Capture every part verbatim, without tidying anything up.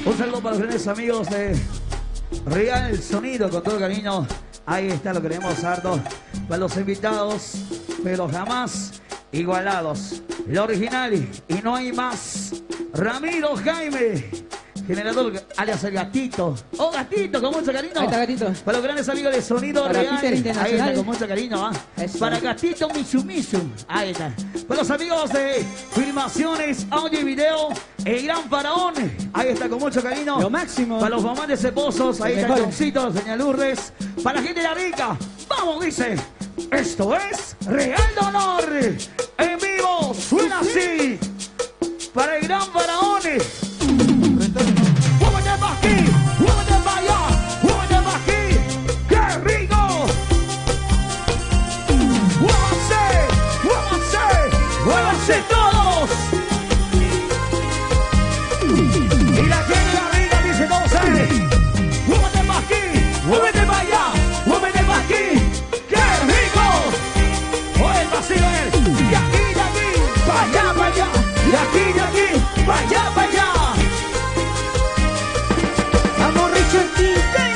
Un saludo para los grandes amigos de Real Sonido, con todo cariño. Ahí está, lo queremos harto. Para los invitados, pero jamás igualados. Lo original y no hay más. Ramiro Jaime, generador alias el Gatito. Oh, Gatito, con mucho cariño. Ahí está, Gatito. Para los grandes amigos de Sonido Para Real. Peter Internacional. Ahí está, con mucho cariño. ¿Ah? Para Gatito Mitsumisu. Ahí está. Para los amigos de Filmaciones, Audio y Video, el Gran Faraón. Ahí está, con mucho cariño. Lo máximo. Para los mamás de Cepozos, ahí El está el mejor. Johncito, señor Lourdes. Para la gente de la rica, vamos, dice. Esto es Real de Honor. En vivo, suena así. Para el Gran Faraón. ¡Muévete para aquí! ¡Muévete para allá! ¡Muévete para aquí! ¡Qué rico! ¡Muévanse! ¡Muévanse! ¡Muévanse todos! Y la gente de la rica dice entonces, ¡muévete para aquí! ¡Muévete para allá! ¡Muévete para aquí! ¡Qué rico! ¡Oye, el vacío es! ¡De aquí, de aquí! ¡Para allá, para allá! ¡De aquí, de aquí! ¡Para allá, para allá! ¡Vamos, Richard King!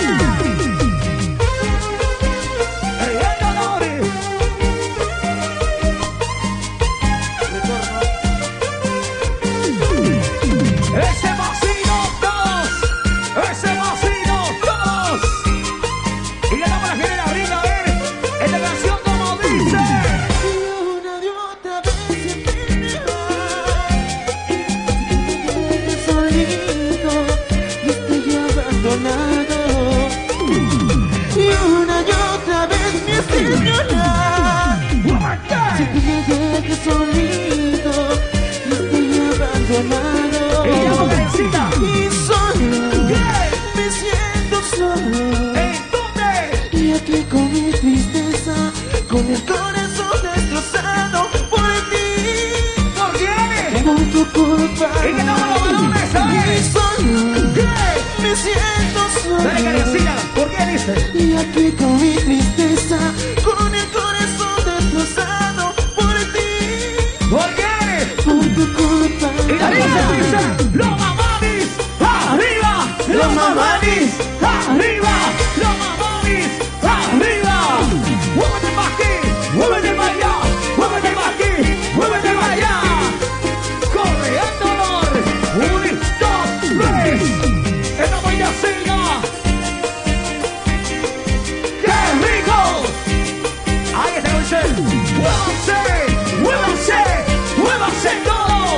¡Real de Honor! ¡Ese vacío todos! ¡Ese vacío todos! Y le damos a la gente de la rica, a ver, esta canción como dice. Una de otra vez siempre me va, solito y estoy abandonado. Y una y otra vez me haces llorar, siempre me dejas solito y estoy abandonado. Y llamo Karencita. Y solo me siento solo. ¿En dónde? Y aquí con mi tristeza, con el corazón destrozado por ti, ¿Por qué? por tu culpa. Y que estamos los balones, Y ¿sabes? solo ¿Qué? me siento Dale, solo. Karencita, ¿por qué dice? Y aquí con mi tristeza, con el corazón destrozado por ti, ¿Por qué? por tu culpa. Y la gente dice, los mamamis, arriba, los mamamis, arriba, los mamamis, arriba. Muévete para aquí, muévete para allá, muévete para aquí, muévete para allá. Correando honor, un, dos, tres. Esta vaina siga. ¡Qué rico! Ahí está, dice, muévanse, muévanse, muévanse todos.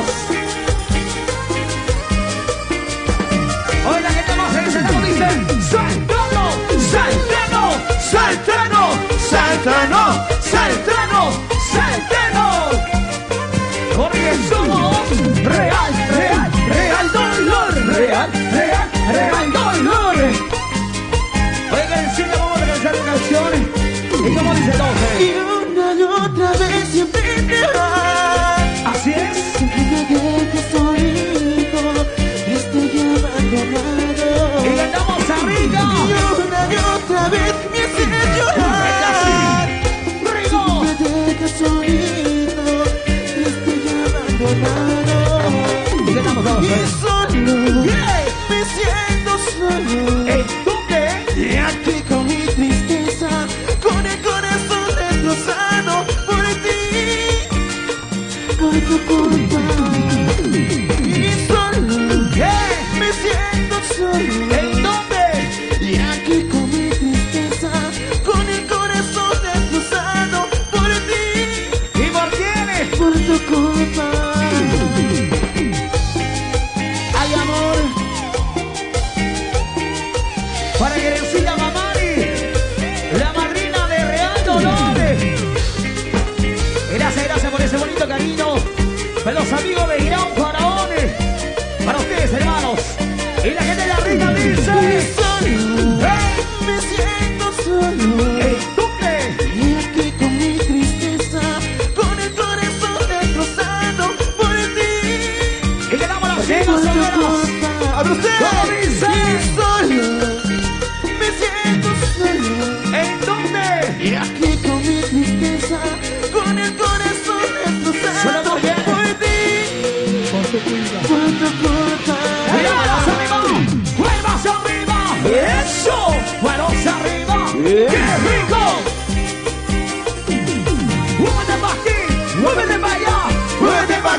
Hoy la gente más encendido dice, saltano, saltano, saltano, saltano, saltano, saltano. Porque somos real, real, real dolor, real, real, real dolor. Oiga, encima vamos a cantar canciones. ¿Y cómo dice entonces? Y una y otra vez siempre te vas. Así es. Siempre me dejas solito y estoy abandonado. Y cantamos arriba. Y una y otra vez me haces llorar. Rico. Me dejas solito y estoy abandonado. Y cantamos todos. Y solo me siento solo. ¿En dónde? Y aquí con mi tristeza, con el corazón destrozado por ti, por tu culpa. Y solo me siento solo. ¿En dónde? Y aquí con mi tristeza, con el corazón destrozado por ti, ¿Y por quién? por tu culpa. Ay, amor. Para Karencita Mamani, la madrina de Real Dolores. Gracias, gracias por ese bonito cariño. Para los amigos de Gran Faraón. Para ustedes, hermanos. Y la gente de la rica Y dice, solo me siento solo. ¿en dónde? Y aquí con mi tristeza, con el corazón destrozado por ti, Y que damos las por llenas, tu hermanos. culpa. ¡Abre usted! ¿Cómo dice? Y solo me siento solo. ¿En dónde? Y aquí con mi tristeza, con el corazón Suena destrozado muy bien. por ti, Por tu culpa. por tu culpa. ¡Vámonos, ánimo!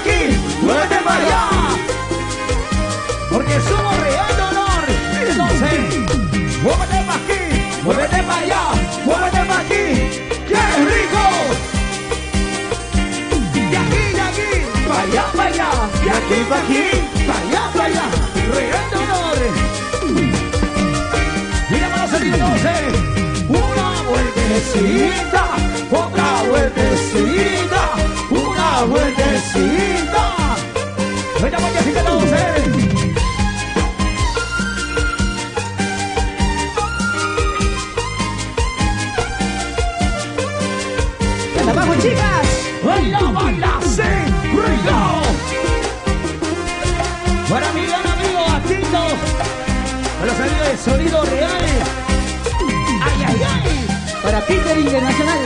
aquí, muévete para allá. Porque somos Real de Honor. Entonces, muévete para aquí, muévete para allá, muévete para aquí. ¡Qué rico! De aquí, de aquí, para allá, para allá. De aquí, para aquí, para allá, para allá. Real de Honor. Mira para los entonces. Una vueltecita, otra vueltecita, una vueltecita. Venga, vueltecita entonces. ¡Abajo, chicas! Baila, baila, sí, río. Para mi gran amigo Atito, para los amigos de Sonido Real. Ay, ay, ay. Para Peter Internacional.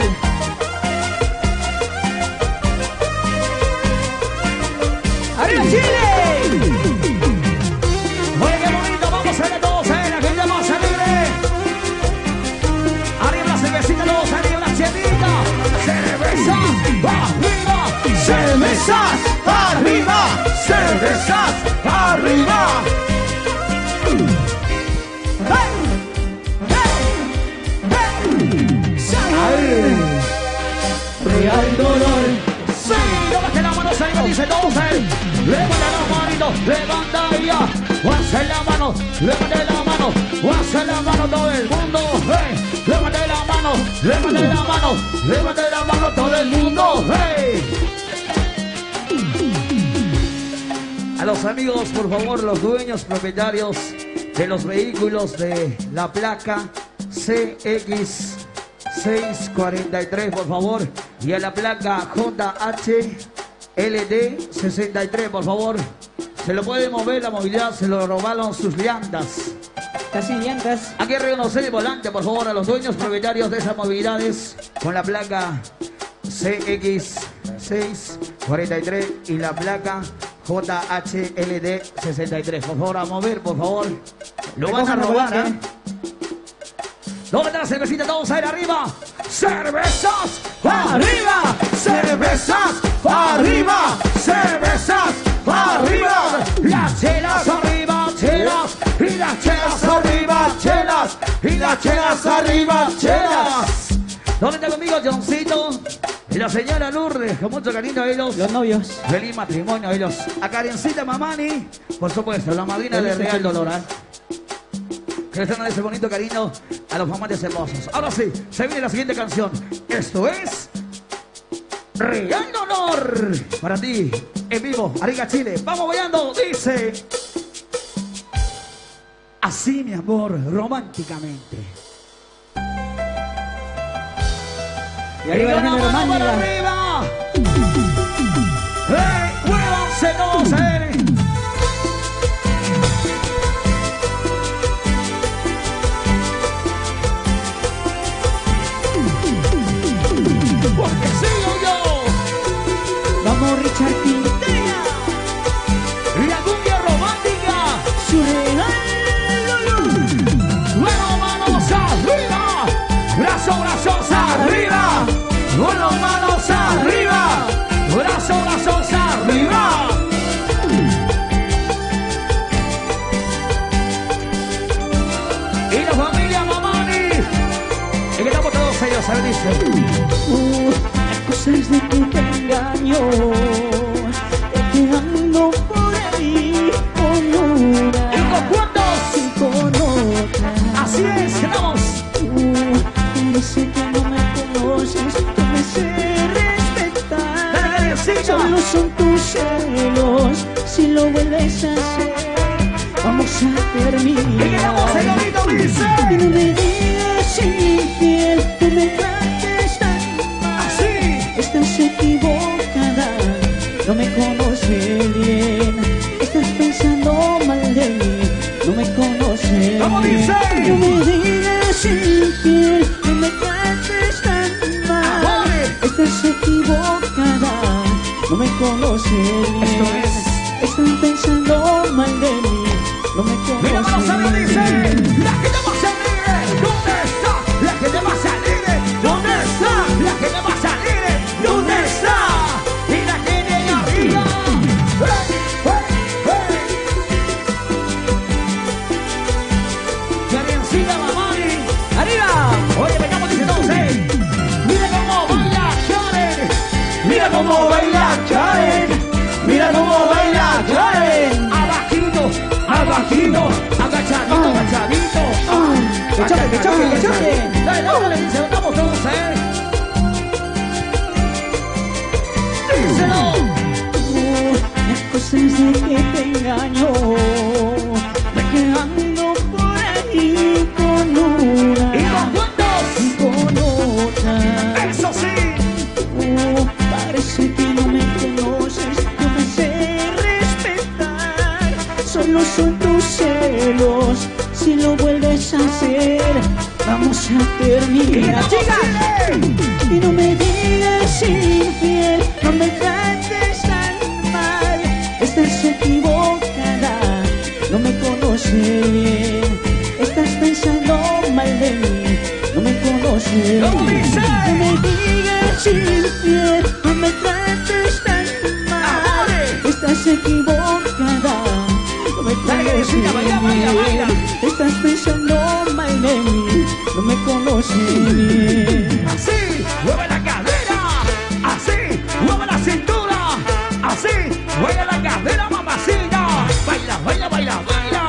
¡Arriba, Chile! Oye, qué bonito, vamos a ver todos, eh, la gente más alegre. Arriba la cervecita, todos, arriba la chelita. Cerveza, arriba, cervezas, arriba, cervezas, arriba. Real dolor. Sí, levante la mano, se dice todos, eh. Levanta la manito, levanta ya. Alza la mano, levante la mano, alza la mano todo el mundo. Hey. Levante la mano, levante la mano, levante la mano todo el mundo. Hey. A los amigos, por favor, los dueños propietarios de los vehículos de la placa C X seiscientos cuarenta y tres, por favor, y a la placa J H L D sesenta y tres, por favor. Se lo puede mover la movilidad, se lo robaron sus llantas. Casi llantas. Aquí reconocer el volante, por favor, a los dueños propietarios de esas movilidades con la placa C X seiscientos cuarenta y tres y la placa J H L D sesenta y tres. Por favor, a mover, por favor. Lo van a robar, ¿eh? ¿Dónde está la cervecita? Todos a ir arriba. ¡Cervezas! ¡Arriba! ¡Cervezas! ¡Arriba! ¡Cervezas! ¡Arriba! Las chelas arriba, chelas. Y las chelas arriba, chelas. Y las chelas arriba, chelas. ¿Dónde está conmigo Johncito? Y la señora Lourdes, con mucho cariño a ellos. Los novios. Feliz matrimonio a ellos. A Karencita Mamani, por supuesto, la madrina de Real Dolor, ¿eh? Que les dan ese bonito cariño a los amantes hermosos. Ahora sí, se viene la siguiente canción. Esto es Real Dolor. Para ti, en vivo, Arica Chile. Vamos bailando, dice así, mi amor, románticamente. Y arriba la gente romántica. ¡Arriba! ¡Hey! ¡Muévanse todos, eh! Porque sigo yo. Vamos, Richard Quintana. La cumbia romántica. Su real. Bueno, manos arriba. Brazos, brazos arriba. Bueno, manos arriba. Brazos, brazos arriba. Y la familia Mamani. Y que estamos todos ellos, a ver, dice. Uh, cosas de que te engaño, de que ando por ahí con una. ¿Y con cuántos? Y con otra. Así es, quedamos. Uh, parece que no me conoces, que me sé respetar. Dale, dale, siga. Solo son tus celos, si lo vuelves a hacer, vamos a terminar. Y quedamos, señorito, dice. Y no me digas infiel, que me trates tan mal. Así. Estás equivocada, no me conoces bien. Estás pensando mal de mí, no me conoces. ¿Cómo dice? No me digas infiel, que me trates tan mal. Amore. Estás equivocada, no me conoces bien. Esto es. Están pensando mal de mí, no me conoces. Mira, vamos a ver, dice. La gente más alegre, ¿dónde está? La gente más alegre, ¿dónde está? La gente más alegre, ¿dónde está? Y la gente de arriba. agachadito, agachadito, agachadito. Que choque, que choque, que choque. Dale, dale, dale, dice, vamos todos, eh. Díselo. Las cosas de que te engaño, me quedando por ahí con una. Y los cuentos. Con otra. Eso sí. Oh, parece que no me conoces, no me sé respetar. Solo son tus celos, si lo vuelves a hacer, vamos a terminar. ¡Chicas! Y no me digas infiel, no me trates tan mal. Estás equivocada, no me conoces bien. Estás pensando mal de mí, no me conoces ¿Cómo bien. dice? No me digas infiel, no me trates tan mal. Estás equivocada, no me Dale, conoces Teresita, baila, baila, baila. bien. Estás pensando mal de mí, no me conoces bien. Así, mueve la cadera. Así, mueve la cintura. Así, mueve la cadera, mamacita. Baila, baila, baila, baila.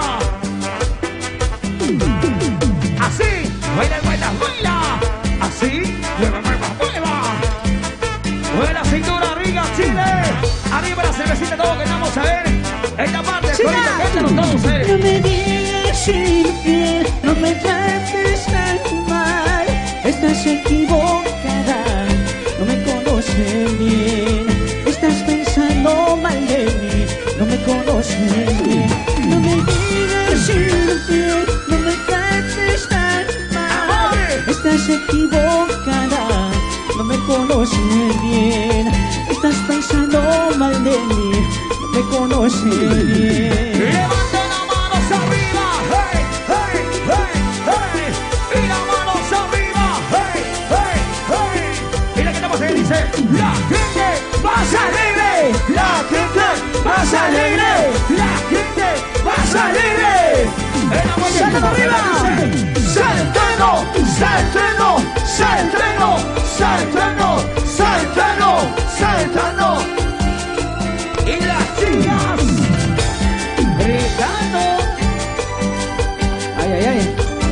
Así, baila, baila, baila. Así, mueva, mueva, mueva. Mueve la cintura, arriba, Chile. Arriba la cervecita, todo que vamos a ver. Esta parte, ahorita, cántanos todos, eh. No me digas infiel, no me trates tan mal. Estás equivocada, no me conoces bien. Estás pensando mal de mí, no me conoces bien. No me digas infiel, no me trates tan mal. Estás equivocada, no me conoces bien. Estás pensando mal de mí, no me conoces bien. Levanten las manos arriba, hey, hey, hey, hey. Y las manos arriba, hey, hey, hey. Y la que estamos ahí dice, la gente más alegre, la gente más alegre, la gente más alegre. En la mañana arriba, Centeno, Centeno, Centeno, Centeno, Centeno, Centeno. Y las chicas gritando. Ay, ay, ay.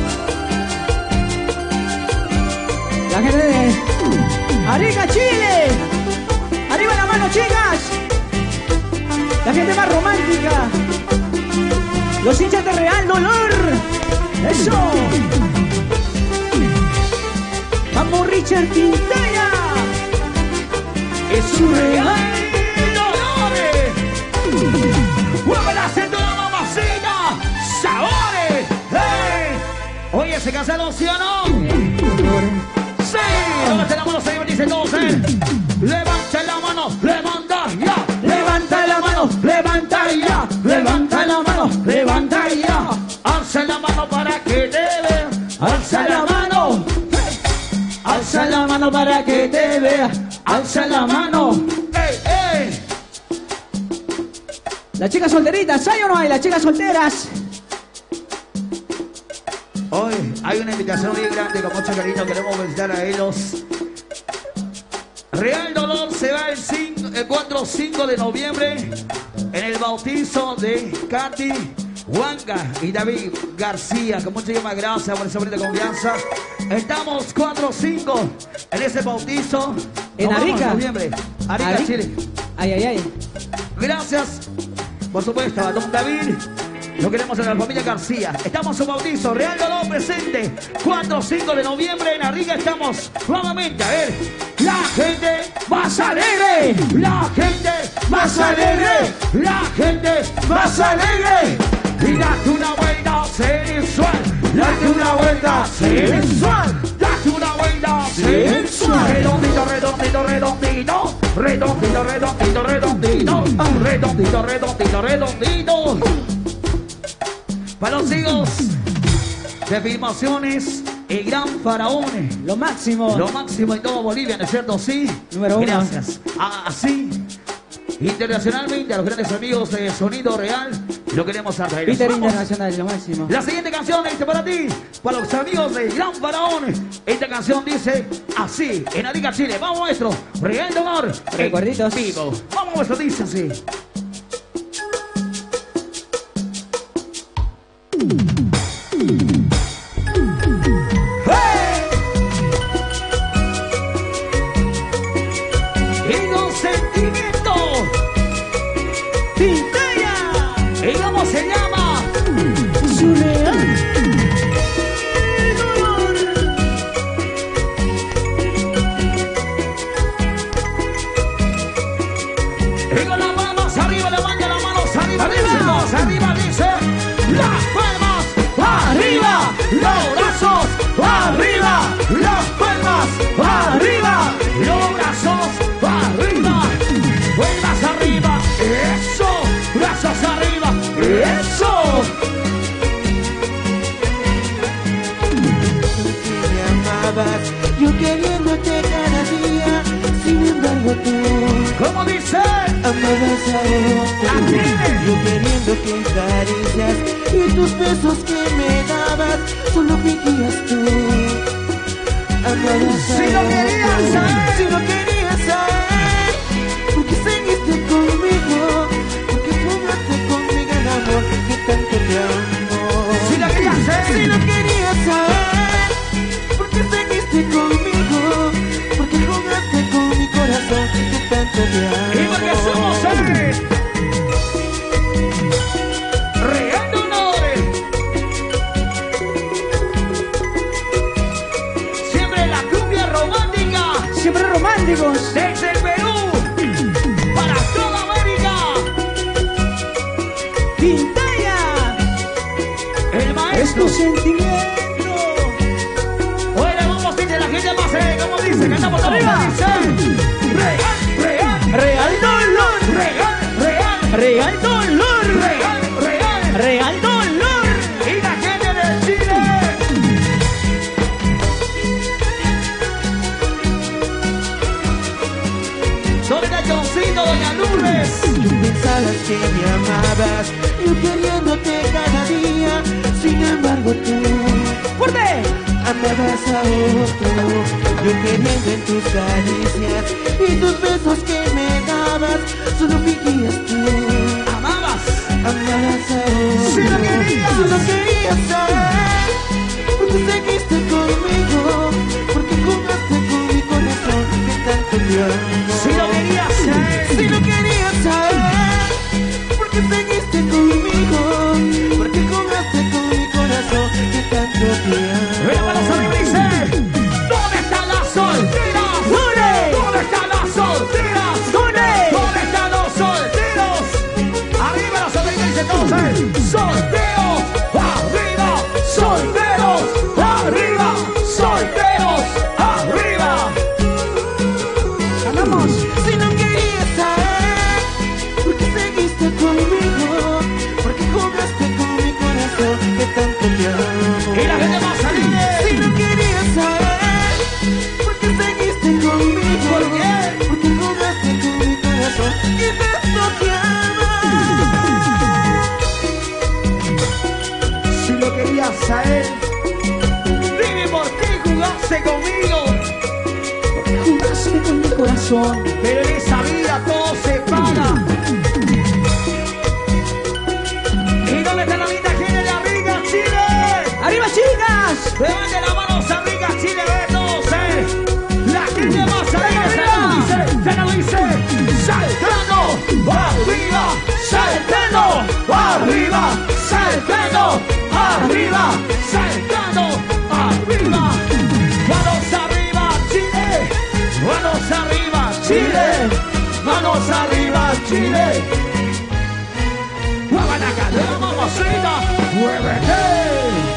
La gente de Arica, Chile. Arriba la mano, chicas. La gente más romántica. Los hinchas de Real Dolor. Eso. Vamos, Richard Quintana. Es un real dolor. Mueve la cintura, mamacita. Sabores. Hey. Oye, ¿se cansaron, sí o no? Sí. Levanta la mano, señor, dice todos, eh. Levanta la mano, levanta ya. Levanta la mano, levanta ya. Levanta la mano, levanta ya. Alza la mano para que te vea. Alza la mano. Alza la mano para que te vea. Alza la mano. ¡Ey, ey! Las chicas solteritas, ¿hay o no hay? Las chicas solteras. Hoy hay una invitación bien grande, con mucho cariño queremos visitar a ellos. Real Dolor se va el, el cuatro o cinco de noviembre en el bautizo de Katy Huanca y David García. Con muchísimas gracias por esa bonita confianza. Estamos cuatro o cinco en ese bautizo. En Arica. Noviembre. Arica, Ari... Chile. Ay, ay, ay. Gracias, por supuesto, a don David. Lo queremos en la familia García. Estamos en bautizo, Real Dolor presente. cuatro o cinco de noviembre en Arica estamos nuevamente. A ver, la gente más alegre. La gente más alegre. La gente más alegre. Y date una vuelta sensual. Date una vuelta sensual. Date una vuelta sensual. Redondito, redondito, redondito. Redondito, redondito, redondito. Redondito, redondito, redondito. Para los hijos de Filmaciones, el Gran Faraón. Lo máximo. Lo máximo en todo Bolivia, ¿no es cierto? Sí. Número uno. Gracias. Así, internacionalmente, a los grandes amigos de Sonido Real, lo queremos atraer. Peter Vamos. Internacional, lo máximo. La siguiente canción es para ti, para los amigos del Gran Faraón. Esta canción dice así, en Arica, Chile. Vamos, maestro. Real Dolor. Recuerditos. En vivo. Vamos, maestro, dice así. Yo queriéndote cada día, sin embargo tú, ¿cómo dice? amabas a otro. Yo queriendo que caricias y tus besos que me dabas, solo fingías tú. Amabas a si lo querías otro. saber, si lo querías saber, porque seguiste conmigo, porque jugaste conmigo el amor que tanto te amo. si lo querías saber, si lo querías saber, porque seguiste conmigo, porque jugaste con mi corazón que tanto te amo. y porque somos el Real Dolor. Siempre la cumbia romántica, Siempre románticos. desde el Perú para toda América. Pintaya El es maestro. tu sentimiento. Oye, vamos, dice la gente más, eh, ¿cómo dice? Cantamos arriba, dice. Real, real, Real dolor, real, real, real dolor, real, real. real dolor. Y la gente de Chile. ¿Dónde está Johncito, doña Lourdes? Tú pensabas que me amabas, yo queriéndote cada día, sin embargo tú, ¡Fuerte! amabas a otro. Yo queriendo en tus caricias y tus besos que me dabas, solo fingías tú. Amabas. Amabas a otro. Si lo querías. Si lo querías saber, porque seguiste conmigo, porque jugaste con mi corazón que tanto te amo. Si lo querías saber. Si lo querías saber, porque seguiste conmigo, porque jugaste con mi corazón que tanto te amo. Mira para los amigos, dice. ¿Dónde están las solteras? ¡Dónde! ¿Dónde están las solteras? ¿Dónde? ¿Dónde están los solteros? Arriba los solteros, dice entonces. Solteros, arriba. Solteros, arriba. Solteros, arriba. ¡Ganamos! Si no querías saber, porque seguiste conmigo, porque jugaste con mi corazón que tanto te amo. Y la gente va a salir. Si no querías saber, porque seguiste conmigo, ¿Por qué? porque jugaste con mi corazón que tanto te amo. Si lo querías saber, dime por qué jugaste conmigo. Jugaste con mi corazón. Pero en esa vida todo se paga. ¿Y dónde está la linda gente de Amigas Chile? ¡Arriba, chicas! Levanten la mano, Amigas Chile, ve todos, eh. La gente más arriba, ya lo dice, saltando, arriba, saltando, arriba, saltando, arriba, saltando, arriba. Manos arriba, Chile, manos arriba, Chile, manos arriba, Chile. Guabanaca, de la mamacita, muévete.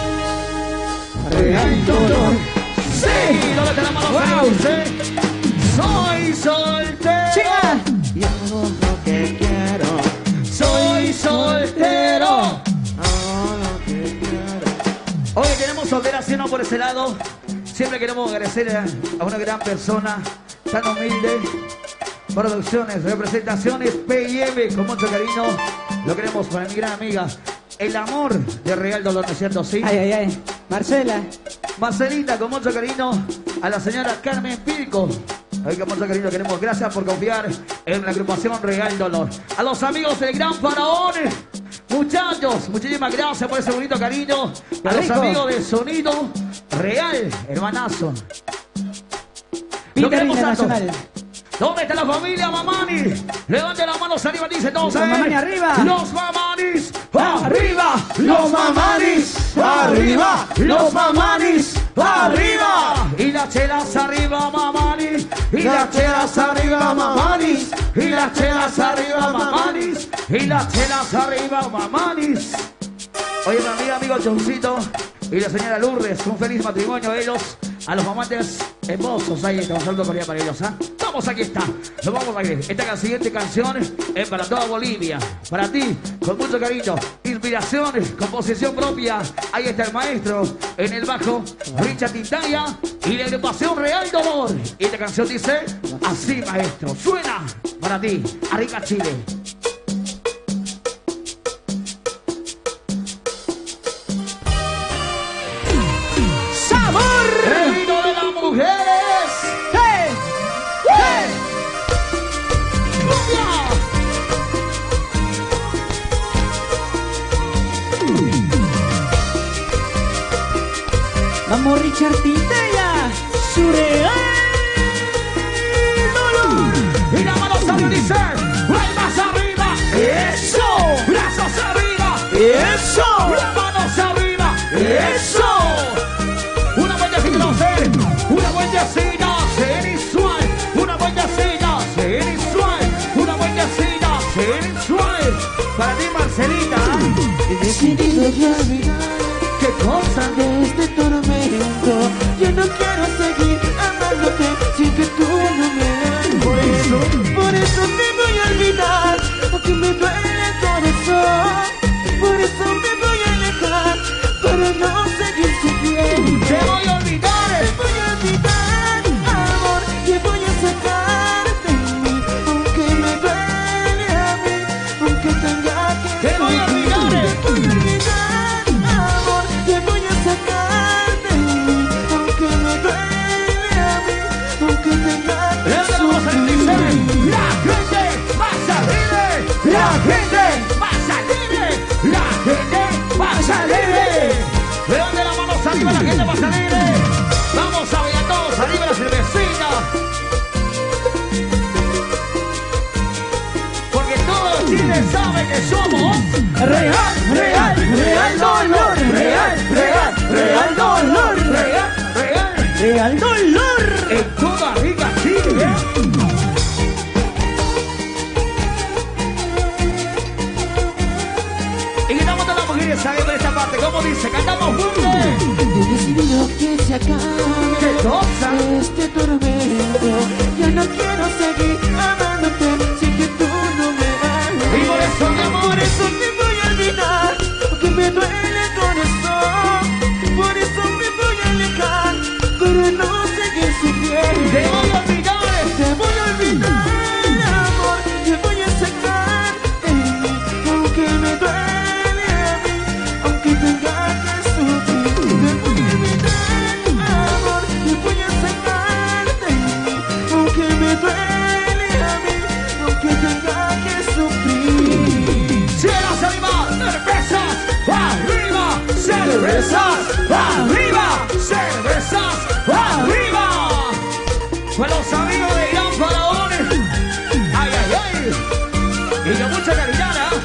Real Dolor. Sí, ¿dónde te la mano? Wow. Dice, soy soltero. ¡Chica! Yo hago lo que quiero, Soy soltero. hago lo que quiero. Hoy queremos solteras, ¿sí o no? Por ese lado. Siempre queremos agradecer a, a una gran persona tan humilde. Producciones, representaciones, P y M, con mucho cariño. Lo queremos para mi gran amiga. El amor de Real Dolor, ¿no es cierto? Sí. Ay, ay, ay. Marcela. Marcelita, con mucho cariño. A la señora Carmen Pilco. Ay, con mucho cariño queremos. Gracias por confiar en la agrupación Real Dolor. A los amigos del Gran Faraón. Muchachos, muchísimas gracias por ese bonito cariño. A los rico. amigos de Sonido Real, hermanazo. Lo Peter queremos tanto. Internacional. ¿Dónde está la familia Mamani? Levanten las manos arriba, dice entonces. Los Mamani arriba. Los Mamanis arriba. Los Mamanis arriba. Los Mamanis arriba. Y las chelas arriba, Mamanis. Y las chelas arriba, Mamanis. Y las chelas arriba, Mamanis. Y las chelas arriba, Mamanis. Oye, mi amiga, amigo Choncito y la señora Lourdes, un feliz matrimonio a ellos, a los amantes hermosos. Ahí estamos hablando por allá para ellos, ¿ah? Vamos, aquí está. Nos vamos a ir. Esta siguiente canción es para toda Bolivia. Para ti, con mucho cariño. Inspiraciones, composición propia. Ahí está el maestro en el bajo, Richard Tintaya, y la agrupación Real Dolor. Y esta canción dice así, maestro. Suena para ti. Arriba, Chile. El grito de las mujeres. ¡Hey! ¡Hey! ¡Cumbia! Vamos, Richard Tintella, su real dolor. Y la mano arriba dice, ¡palmas arriba! ¡Eso! ¡Brazos arriba! ¡Eso! ¡Las manos arriba! ¡Eso! Una vueltecita no sé, una vueltecita sensual, una vueltecita sensual, una vueltecita sensual. Para ti, Marcelita. He decidido ya olvidar ¿Qué cosa? de este tormento. Yo no quiero seguir amándote sin que tú no me ames. Por eso, por eso te voy a olvidar, aunque me duele el corazón. Por eso me voy a alejar, para no seguir sufriendo. Te voy a olvidar. Te voy a olvidar, amor, te voy a sacar de mí, aunque me duele a mí, aunque tenga que Te voy a olvidar. Te voy a olvidar, amor, te voy a sacar de mí, aunque me duele a mí, aunque tenga que La gente va a salir, la gente va a salir, la gente va a salir. ¿De dónde la mano arriba la gente va a salir? Vamos a ver a todos arriba la cervecita. Porque todo Chile sabe que somos Real, real, real dolor. real, real, real dolor, real, real. Real dolor. En toda Rica Chile. Y gritamos todas las mujeres, ¿saben por esta parte? ¿Cómo dice? Cantamos juntos. He decidido que se acabe ¿Qué cosa? este tormento. Ya no quiero seguir amándote sin que tú no me ames. Y por eso, mi amor, Por eso te voy a olvidar, porque me duele el corazón. Por eso me voy a alejar, para no seguir sufriendo. te voy a olvidar. Te voy a olvidar, amor, te voy a sacar de mí, aunque me duele a mí, aunque tenga que sufrir. Te voy a olvidar, amor, te voy a sacar de mí, aunque me duele a mí, aunque tenga que sufrir. Cielos arriba, cervezas arriba, cervezas arriba, cervezas arriba. Con los amigos de Gran Faraón. Ay, ay, ay. Y con mucha calidad, ¿eh?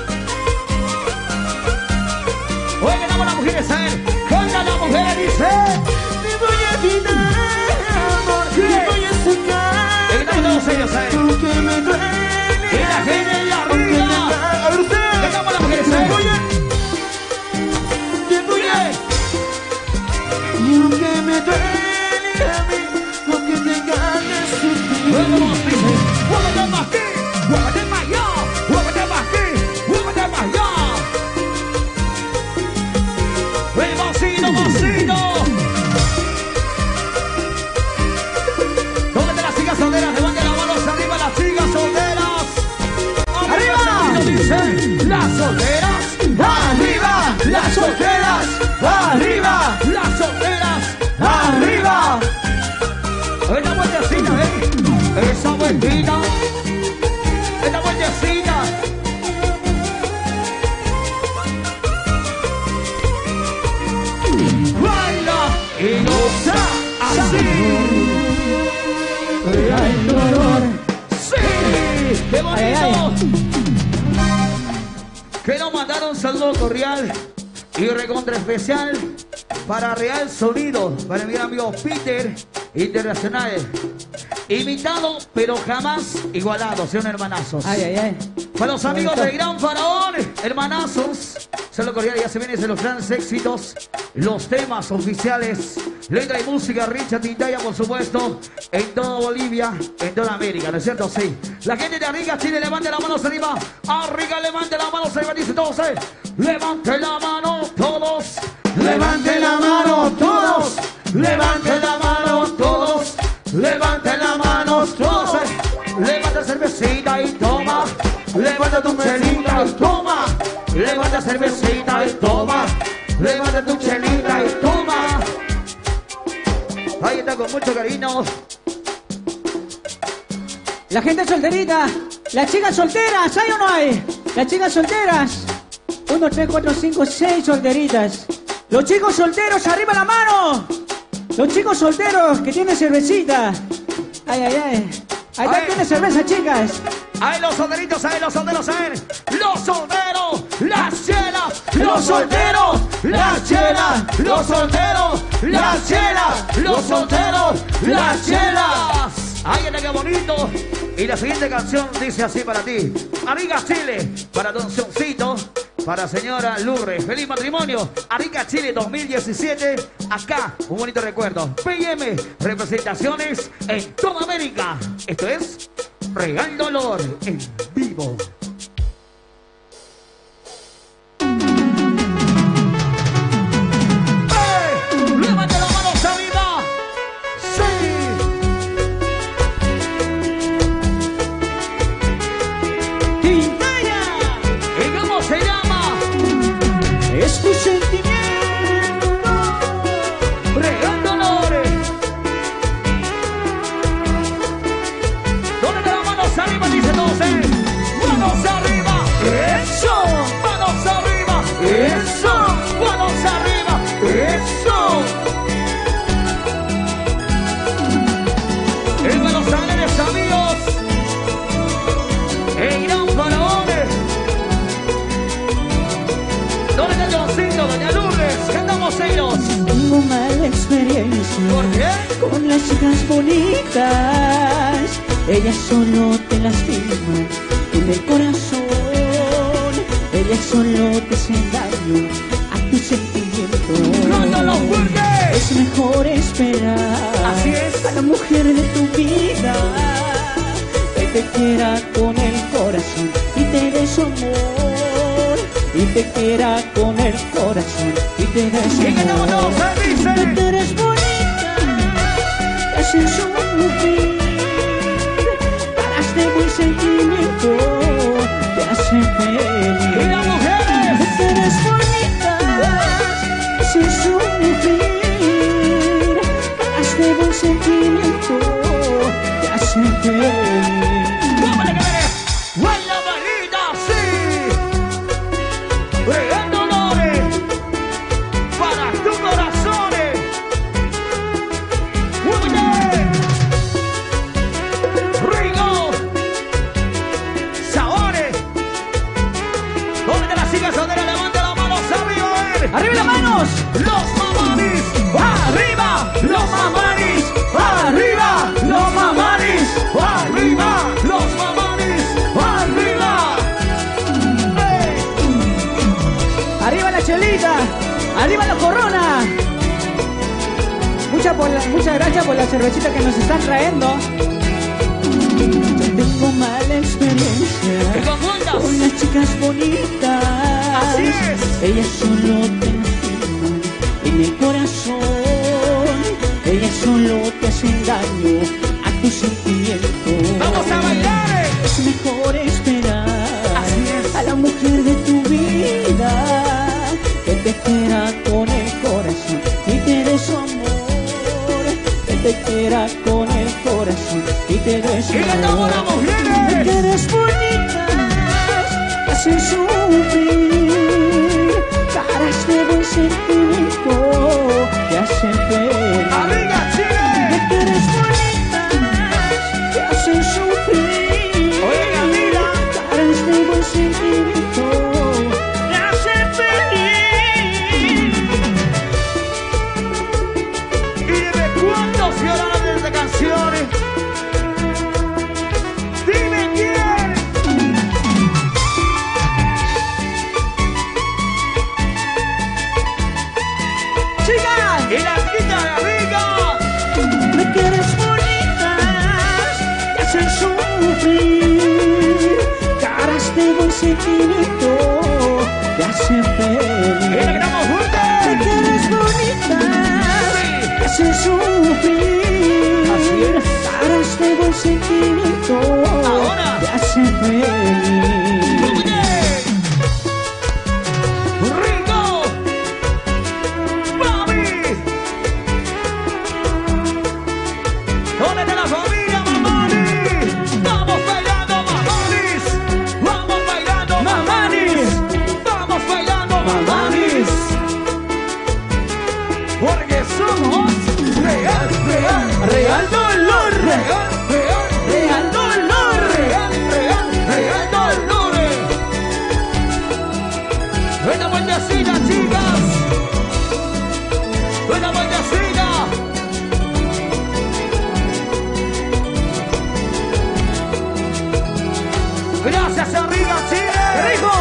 Oigan, vamos las mujeres a él. Canta la mujer y dice. Te voy a olvidar, amor, te voy a sacar Y gritamos todos ellos a él. aunque me duele. Y la gente de arriba. Cantamos las mujeres a Te él. voy a, te voy a, y aunque me duele a mí, aunque tenga que sufrir. Vamos, dice. Muévete más aquí, muévete más allá, muévete más aquí, muévete más allá. El vasito, vasito. ¿Dónde están las chicas solteras? Levanten las manos arriba, las chicas solteras. Arriba. Dice, las solteras. Arriba, las solteras. Arriba, las solteras. Arriba. Esta vueltecita, ¿eh? Esa vueltita. Esta vueltecita. Real dolor. ¡Sí! ¡Qué bonito! Ay, ay. Quiero mandar un saludo cordial y recontra especial para Real Sonido, para mi amigo Peter Internacional. Invitado, pero jamás igualado, son hermanazos. Ay, ay, ay. Para los amigos del Gran Faraón, hermanazos, saludo cordial, ya se vienen de los grandes éxitos, los temas oficiales, letra y música, Richard Tintaya, por supuesto, en toda Bolivia, en toda América, ¿no es cierto? Sí. La gente de Arica, Chile, levante la mano arriba. Arriba, levante la mano arriba, dice todos, eh. Levante la mano todos. Levante la mano todos. Levante la mano todos. Levante la mano todos. eh. Levanta cervecita y toma. Levanta tu chelita y toma. Levanta cervecita y toma. Levanta tu chelita y toma. Ahí está con mucho cariño. La gente solterita, las chicas solteras, ¿hay o no hay? Las chicas solteras. Uno, tres, cuatro, cinco, seis solteritas. Los chicos solteros, arriba la mano. Los chicos solteros que tienen cervecita. Ay, ay, ay. Ahí Ay. tienen cerveza, chicas. Ahí los solderitos, ahí los solteros, ahí. Los solteros, las chelas. Los solteros, las chelas. Los solteros, las chelas. Los solteros, las chelas. Ay, qué bonito. Y la siguiente canción dice así para ti. Arica Chile, para Don Sioncito, para señora Lourdes. Feliz matrimonio. Arica Chile dos mil diecisiete. Acá, un bonito recuerdo. P M, representaciones en toda América. Esto es Real Dolor en vivo. ¡Hey! ¡Levante las manos arriba! ¡Sí! Tintaya, ¿Y cómo se llama? es tu sentimiento. Real Dolores. ¿Dónde te las manos arriba? Dice todos, ¿eh? ¡Manos arriba! ¡Eso! ¡Manos arriba! ¡Eso! ¡Manos arriba! ¡Eso! ¡El de los alegres amigos! ¡El Gran Faraón! ¿Dónde está Johncito, doña Lourdes? Cantamos ellos. Tengo mala experiencia. ¿Por qué? Con las chicas bonitas, ellas solo te lastiman en el corazón. Ellas solo te hacen daño a tus sentimientos. ¡Cántalo fuerte! Es mejor esperar Así es. a la mujer de tu vida que te quiera con el corazón y te dé su amor. Y te quiera con el corazón y te dé su ¿Y qué estamos amor. todos? ¿Eh? Dice. Tú eres bonita, te hacen sufrir, caras de buen sentimiento, te hacen ¡Y feliz. las mujeres! Tú eres bonita, te hacen sufrir, caras de buen sentimiento, te hacen feliz. ¡Vámonos que viene! ¡Baila, bailita, sí! Real Dolores para tus corazones. ¡Muévete! Rigo, sabores. ¿Dónde están las chicas solteras? Levanta las manos arriba, eh. ¡Arriba las manos! Los mamanis, arriba, los mamanis, arriba, los mamanis, arriba, los mamanis, arriba. ¡Hey! ¡Arriba la chelita! ¡Arriba la corona! Muchas, por la- muchas gracias por la cervecita que nos están trayendo. Yo tengo mala ¡Que experiencia confundas! con las chicas bonitas. Así es. Ellas solo te lastiman en el corazón. Ellas solo te hacen daño a tus sentimientos. ¡Vamos a bailar! Es mejor esperar Así es. a la mujer de tu vida que te quiera con el corazón y te dé su amor, que te quiera con el corazón y te dé su ¡Y cantamos las amor. mujeres! Mujeres bonitas que hacen sufrir, caras de buen sentimiento que hacen feliz. ¡Amiga Chile! este buen sentimiento te hace feliz. ¡Y le gritamos fuerte! Sé que eres bonita, te hace sufrir. Así es. Para este buen sentimiento Ahora. te hace feliz. ¡Rico! ¡Mami! ¿Dónde está la familia, Mamanis? ¡Vamos bailando, Mamanis! ¡Vamos bailando, Mamanis! ¡Vamos bailando, Mamanis! Porque somos real, real, Real dolor, real, real, real dolor. real, real, real dolor. Una vueltecita, chicas. Una vueltecita. Gracias, Arriba Chile. ¡Rico!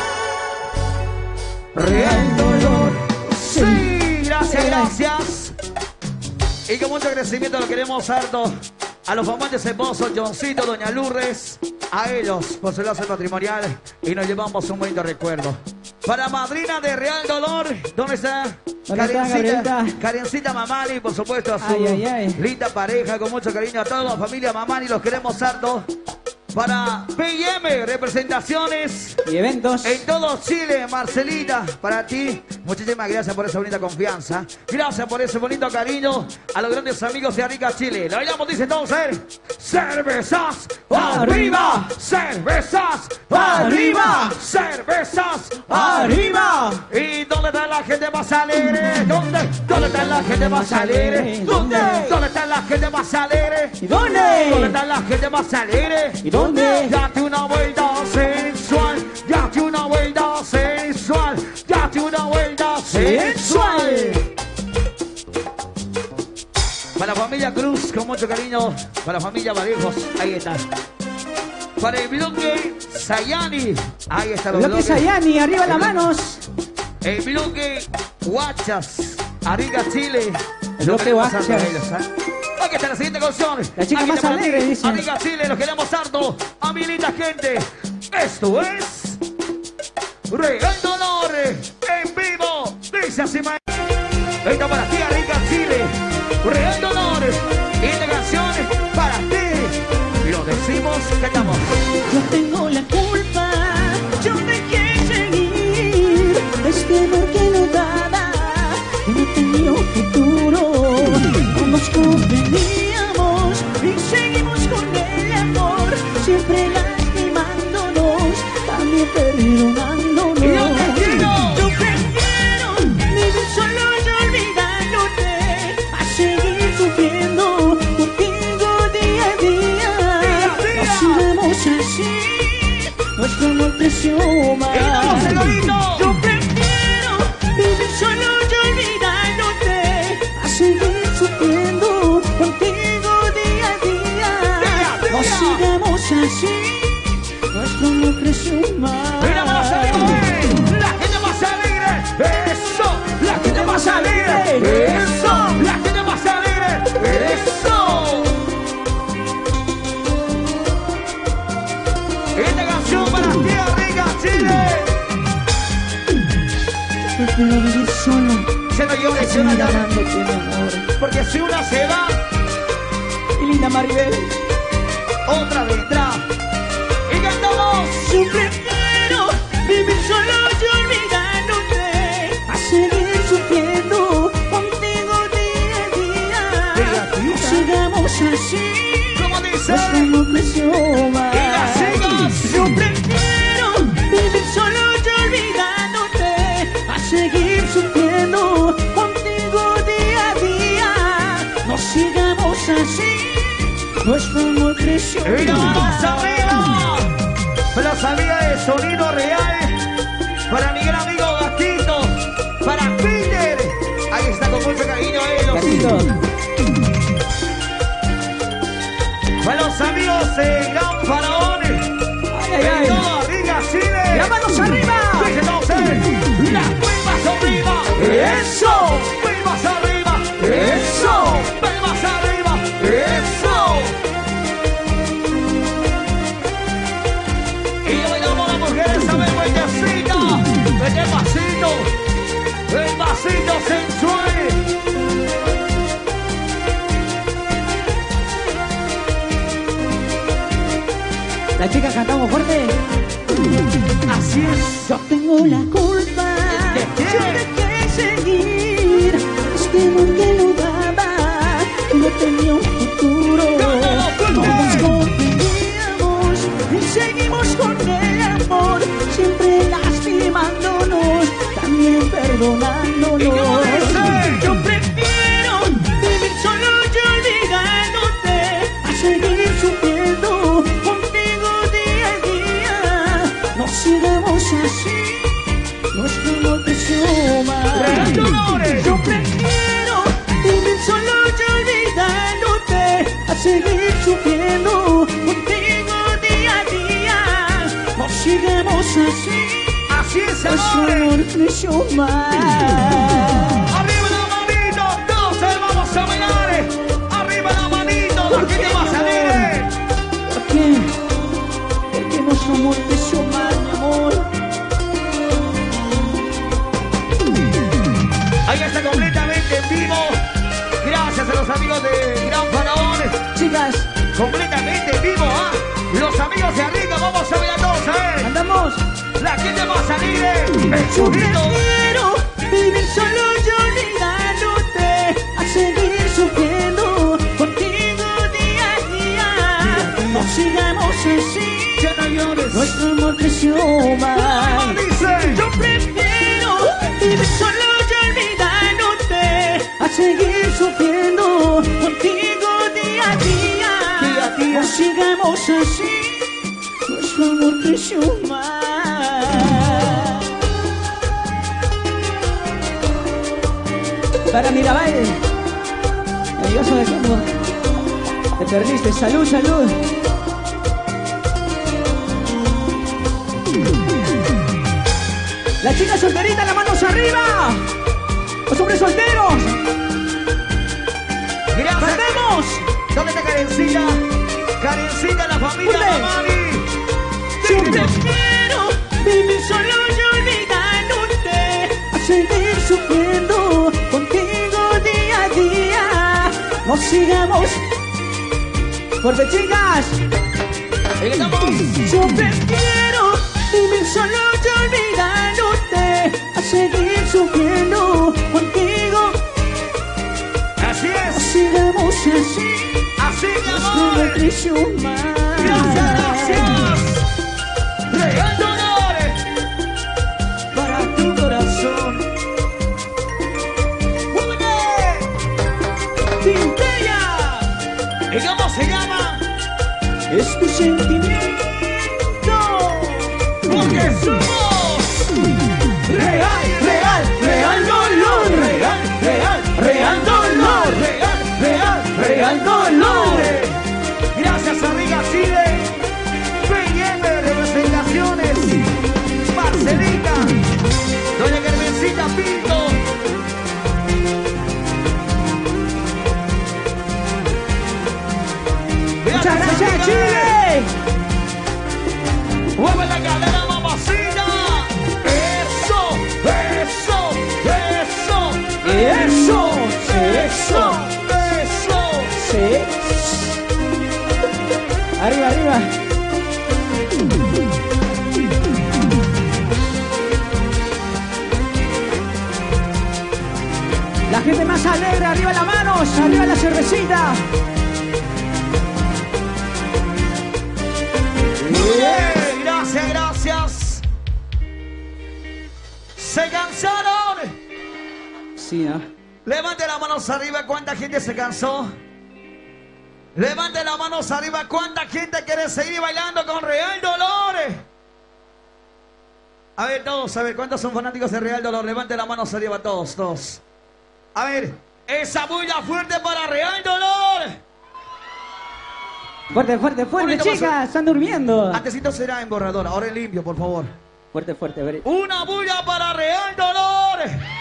Real dolor. Sí, gracias, gracias. Y con mucho crecimiento lo queremos harto a los famosos esposos, Johncito, Doña Lourdes, a ellos por su lazo matrimonial y nos llevamos un bonito recuerdo. Para madrina de Real Dolor, ¿dónde está? ¿Dónde está, Gabrielita? Karencita Mamani, por supuesto, a su Ay, ay, ay. linda pareja, con mucho cariño a toda la familia Mamani, los queremos harto. Para P I M, representaciones Y eventos. en todo Chile, Marcelita, para ti, muchísimas gracias por esa bonita confianza. Gracias por ese bonito cariño a los grandes amigos de Arica, Chile. Lo bailamos, dice entonces, cervezas arriba, cervezas arriba, cervezas arriba. ¿Y dónde está la gente más alegre? ¿Dónde? ¿Dónde está la gente más alegre? ¿Dónde? ¿Dónde está la gente más alegre? ¿Y dónde? ¿Dónde está la gente más alegre? ¿Y dónde? Date una vuelta sensual, date una vuelta sensual, date una vuelta sensual. Para la familia Cruz, con mucho cariño, para la familia Valejos, ahí está. Para el bloque Sayani, ahí está los Bloque bloques. Sayani, arriba las manos. El bloque Huachas, Arica, Chile. El bloque Huachas. Aquí está la siguiente canción. La chica Aquí más está para alegre, ti. dice. Arica, Chile, los queremos harto. A mi linda gente. Esto es Real Dolor en vivo. Dice así, ma- Esta para ti, Arica, Chile. Real Dolor. Esta canción para ti. Lo decimos, cantamos. Yo tengo la culpa, yo dejé seguir este amor que no daba, que no tenía futuro. No nos comprendíamos y seguimos con el amor, siempre lastimándonos, también perdonándonos. Y yo te quiero. Yo prefiero vivir solo y olvidándote, a seguir sufriendo contigo día a día. Día a día. No sigamos así, nuestro amor creció más. Y vamos, Eloíno. Yo prefiero vivir solo y olvidándote, a seguir sufriendo contigo día a día. Día a día. No sigamos así, nuestro amor creció más. Mira más alegre, la gente más alegre, eso, la gente más alegre, eso, la gente más alegre, eso. Esta canción para ti, Arica, Chile. Prefiero vivir solo, Se nos llora y se seguir nos llora, amándote, mi amor. porque si una se va, Y linda Maribel, otra vendrá. Y cantamos. yo prefiero vivir solo y olvidándote, a seguir sufriendo contigo día a día. Día a día. No sigamos así, Como dice, nuestro amor creció más. Y las sigas. Yo prefiero vivir solo y olvidándote, a seguir sufriendo contigo día a día. No sigamos así, nuestro amor creció y nos vamos más. arriba. Las amigas de Sonido Real, para mi gran amigo Gatito, para Peter, ahí está con mucho cariño a ellos. Gatito. Para los amigos de Gran Faraón, Ay, ay, ay. de todo Arica, Chile. ¡Las manos arriba! Dice entonces, las palmas arriba, eso, palmas arriba, eso, palmas arriba, eso. Y bailamos Chicas, cantamos fuerte. Así es. Yo tengo la culpa. Siempre que seguir. Es que nunca lo daba. Que no tenía un futuro. No nos comprendíamos. Y seguimos con el amor. Siempre lastimándonos. También perdonándonos. Yo prefiero vivir solo y olvidándote. A seguir sufriendo contigo día a día. No sigamos así. Nuestro amor creció más. Yo prefiero vivir solo y olvidándote. A seguir sufriendo contigo día a día. No sigamos así. Así es, Nuestro amores. amor creció más. Arriba la manito, todos vamos a bailar. Arriba la manito, ¿por qué te va a salir? ¿Por qué? Porque nuestro amor creció más, mi amor. Ahí está completamente en vivo. Gracias a los amigos de Gran Faraón. Chicas, Completamente en vivo, ¿ah? Los amigos de arriba, vamos a bailar todos, ¿eh? andamos. La gente va a salir, ¿eh? El Yo churrito. prefiero vivir solo y olvidándote. A seguir sufriendo contigo día a día. No sigamos así. Ya no llores. Nuestro amor creció más. Dice. Yo prefiero vivir solo y olvidándote. A seguir sufriendo contigo día a día. Día a día. No sigamos así. Nuestro amor creció más. Para Mirabal, el oso de Congo. Te perdiste. Salud, salud. La chica solterita, las manos arriba. Los hombres solteros. Gracias. ¡Cantemos! ¿Dónde está Karencita? Karencita, la familia ¿Dónde? Mamani. Yo prefiero vivir solo y olvidándote. A seguir sufriendo contigo día a día. No sigamos. Fuerte, chicas. Ahí estamos. Yo prefiero vivir solo y olvidándote. A seguir sufriendo contigo. Así No es. sigamos así. Así, mi Nuestro amor. amor creció más. Gracias, gracias. Real Dolores. Para tu corazón. ¡Muévete! Tintella. ¿Y cómo se llama? Es tu sentimiento. Porque somos Real, real, real dolor. real, real, Real dolor. real, real, Real dolor. Gracias a Riga Chile, P y M Representaciones, Marcelita, Doña Carmencita Pinto. Muchas gracias, amigas. Chile. Mueve la cadera, mamacita. Eso, eso, eso, Eso, eso. eso. Sí. Arriba, arriba. La gente más alegre, arriba las manos, arriba la cervecita. Bien, gracias, gracias. ¿Se cansaron? Sí, ¿no? Levante las manos arriba, ¿cuánta gente se cansó? Levante las manos arriba, ¿cuánta gente quiere seguir bailando con Real Dolores? A ver, todos, a ver, ¿cuántos son fanáticos de Real Dolor? Levante las manos arriba, todos, todos. A ver, esa bulla fuerte para Real Dolor. Fuerte, fuerte, fuerte, Bonito, chicas, están durmiendo. Antesito será en borrador, ahora en limpio, por favor. Fuerte, fuerte, a ver. Una bulla para Real Dolor.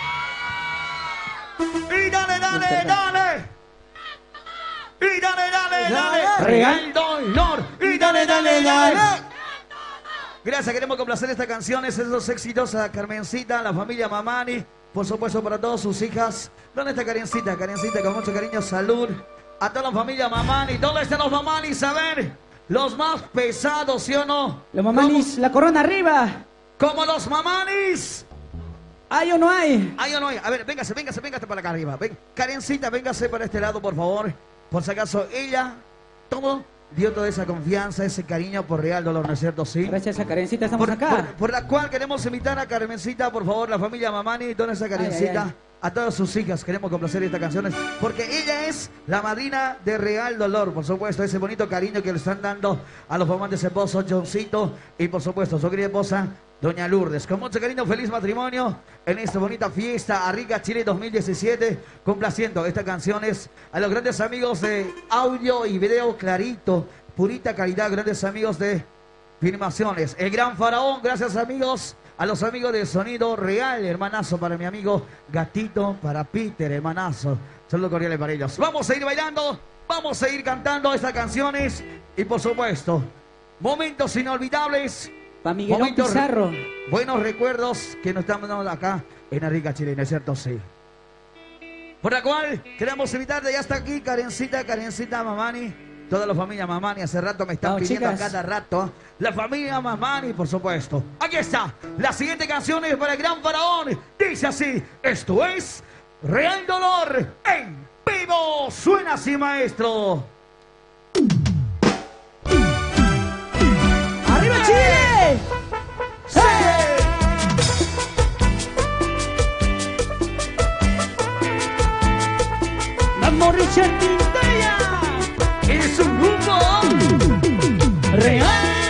Y dale, dale, dale. Y dale, dale, dale. Real Dolor. Y dale, dale, dale. Gracias, queremos complacer esta canción, esos éxitos a Carmencita, a la familia Mamani, por supuesto para todas sus hijas. ¿Dónde está Karencita? Karencita, con mucho cariño, salud. A toda la familia Mamani, ¿dónde están los Mamani? A ver, Los más pesados, ¿sí o no? Los mamanis, la corona arriba. Como los mamanis. ¿Hay o no hay? ¿Hay o no hay? A ver, véngase, véngase, véngase para acá arriba. Ven, Karencita, véngase para este lado, por favor. Por si acaso, ella, todo, dio toda esa confianza, ese cariño por Real Dolor, ¿no es cierto? Sí. Gracias a Karencita estamos Por, acá. por, por la cual queremos invitar a Carmencita, por favor, la familia Mamani, ¿dónde está Karencita? Ay, ay, ay. A todas sus hijas queremos complacer estas canciones, porque ella es la madrina de Real Dolor, por supuesto, ese bonito cariño que le están dando a los amantes esposos, Johncito, y por supuesto, su querida esposa, Doña Lourdes. Con mucho cariño, feliz matrimonio en esta bonita fiesta Arriga Chile dos mil diecisiete, complaciendo estas canciones a los grandes amigos de audio y video clarito, purita calidad, grandes amigos de filmaciones. El Gran Faraón, gracias amigos. A los amigos de Sonido Real, hermanazo para mi amigo Gatito, para Peter, hermanazo. Saludos cordiales para ellos. Vamos a ir bailando, vamos a ir cantando estas canciones y por supuesto, momentos inolvidables. Para Miguelón momentos, Pizarro. Buenos recuerdos que nos estamos dando acá en Arriga Chile, ¿no es cierto? Sí. Por la cual queremos invitarte, ya está aquí Karencita, Karencita Mamani. Toda la familia Mamani, hace rato me están Vamos, pidiendo chicas. a cada rato. La familia Mamani, por supuesto. Aquí está. La siguiente canción es para el Gran Faraón. Dice así. Esto es Real Dolor en vivo. Suena así, maestro. ¡Arriba Chile! ¡Sí! ¡Vamos Richard Quintella! Es un grupo Real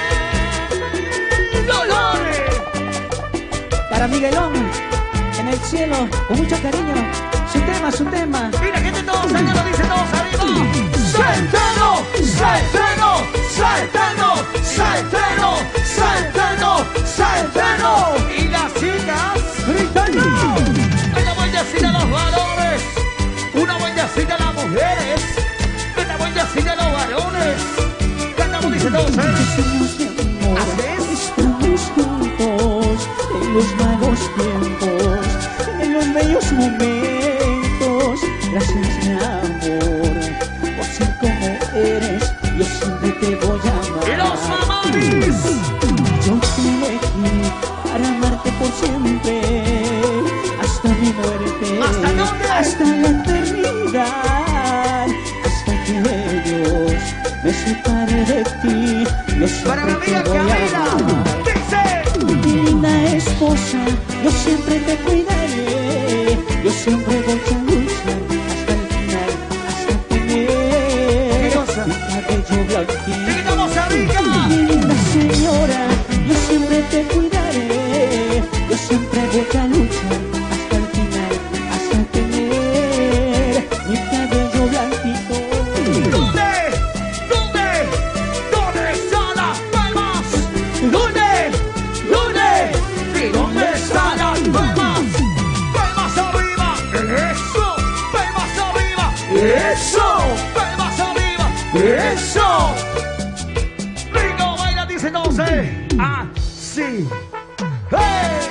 Dolor. para Miguelón en el cielo con mucho cariño. Su tema, su tema. Mira, gente, todos allá lo dicen todos arriba. Saltando, saltando, saltando, saltando, saltando, saltando. Y las chicas gritando. Una vueltecita a los valores, una vueltecita a las mujeres, una vueltecita a los varones. Cantamos, dice todos, ¿eh? Años de amor, Así es. estamos juntos en los malos tiempos, en los bellos momentos. Gracias, mi amor, por ser como eres. Yo siempre te voy a amar. Y los mamamis. Yo te elegí para amarte por siempre, hasta mi muerte, ¿Hasta dónde? hasta la eternidad, hasta que Dios me separe de ti. Yo Para la siempre amiga te voy a Camila. amar. Dice. Mi linda esposa, yo siempre te cuidaré. Yo siempre voy a luchar hasta el final, hasta tener ¿Qué cosa? mi cabello blanquito. ¡Gritamos arriba! Mi linda señora, yo siempre te cuidaré. Yo siempre voy a luchar hasta el final, hasta tener mi cabello blanquito. ¿Dónde? ¿Dónde? ¿Dónde están las palmas? ¿Dónde? ¿Dónde? ¿Y dónde están las palmas? ¡Palmas arriba! ¡Eso! ¡Palmas arriba! ¡Eso! ¡Palmas arriba! ¡Eso! ¡Rico baila! Dice entonces. ¡Ah, sí! ¡Hey!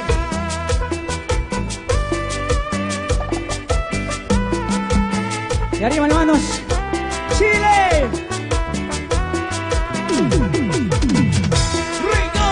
Y arriba, hermanos. ¡Chile! ¡Rico!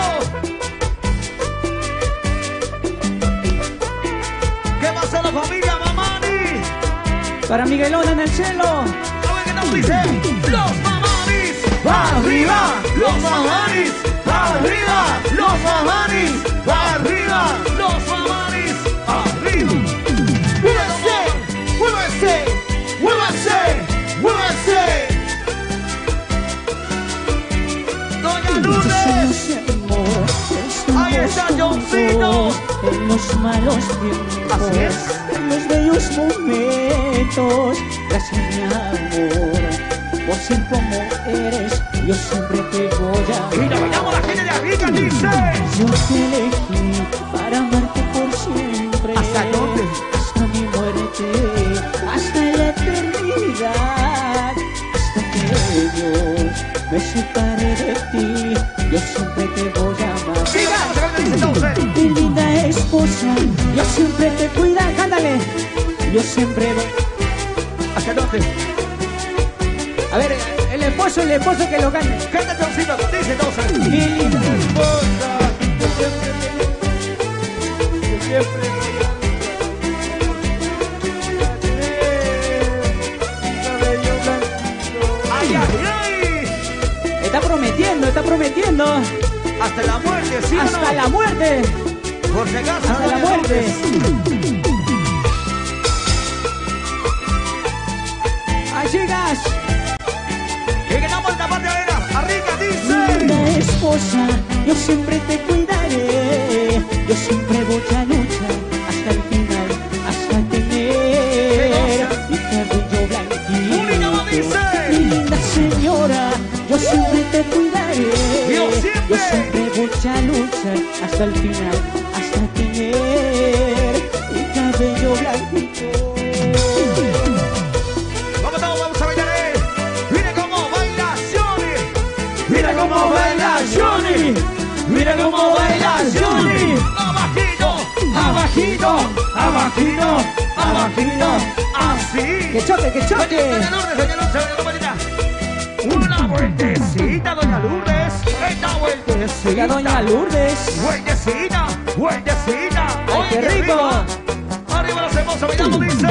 ¿Qué pasa la familia Mamani? Para Miguelón en el cielo. A ver qué nos dice. Los Mamanis, arriba. Los Mamanis, arriba. Los Mamanis, arriba. Los Mamanis, arriba. Muévase, muévase, muévase, muévase. Doña Muchos Lourdes. años de amor, estamos Ahí está Johncito. juntos en los malos tiempos, Así es. en los bellos momentos. Gracias, mi amor, por ser como eres. Yo siempre te voy a Mira, amar. bailamos la gente de arriba, dice. Yo te elegí para amarte por siempre. ¿Hasta dónde? Hasta mi muerte, hasta la eternidad, hasta que Dios me separe de ti. Yo siempre te voy a amar. Sigamos, a ver qué dice entonces. Mi linda esposa, yo siempre te cuida, cántale. Yo siempre voy. ¿Hasta dónde? A ver, el esposo, el esposo que lo gane. Canta Johncito, dice entonces. Mi linda Esposa, yo siempre te yo siempre cabello blanquito. ¡Ay, ay, ay! está prometiendo, está prometiendo. Hasta la muerte, ¿sí o no? Hasta la muerte. Por si acaso, Hasta la doña muerte. Lourdes. Ahí llegas. Y que estamos en la parte de arena. Arriba dice. Linda esposa, yo siempre te cuidaré. Yo siempre voy a luchar hasta el final, hasta tener mi cabello Única blanquito. dice. Mi linda señora, yo siempre te cuidaré. Yo siempre. Yo siempre voy a luchar hasta el final, hasta tener mi cabello blanquito. Vamos todos, vamos a bailar. eh. Mira cómo baila Johnny. Mira cómo baila Johnny. Mira cómo baila Johnny. Abajito, abajito, abajito, abajito. Así. ¡Que choque, que choque! Doña Lourdes, doña Lourdes, doña Lourdes. Una vueltecita, doña Lourdes. Esta vueltecita. Oiga, doña Lourdes. Vueltecita, vueltecita. ¡Ay, Oye, qué rico! Arriba, arriba los hermosos, bailando, dice.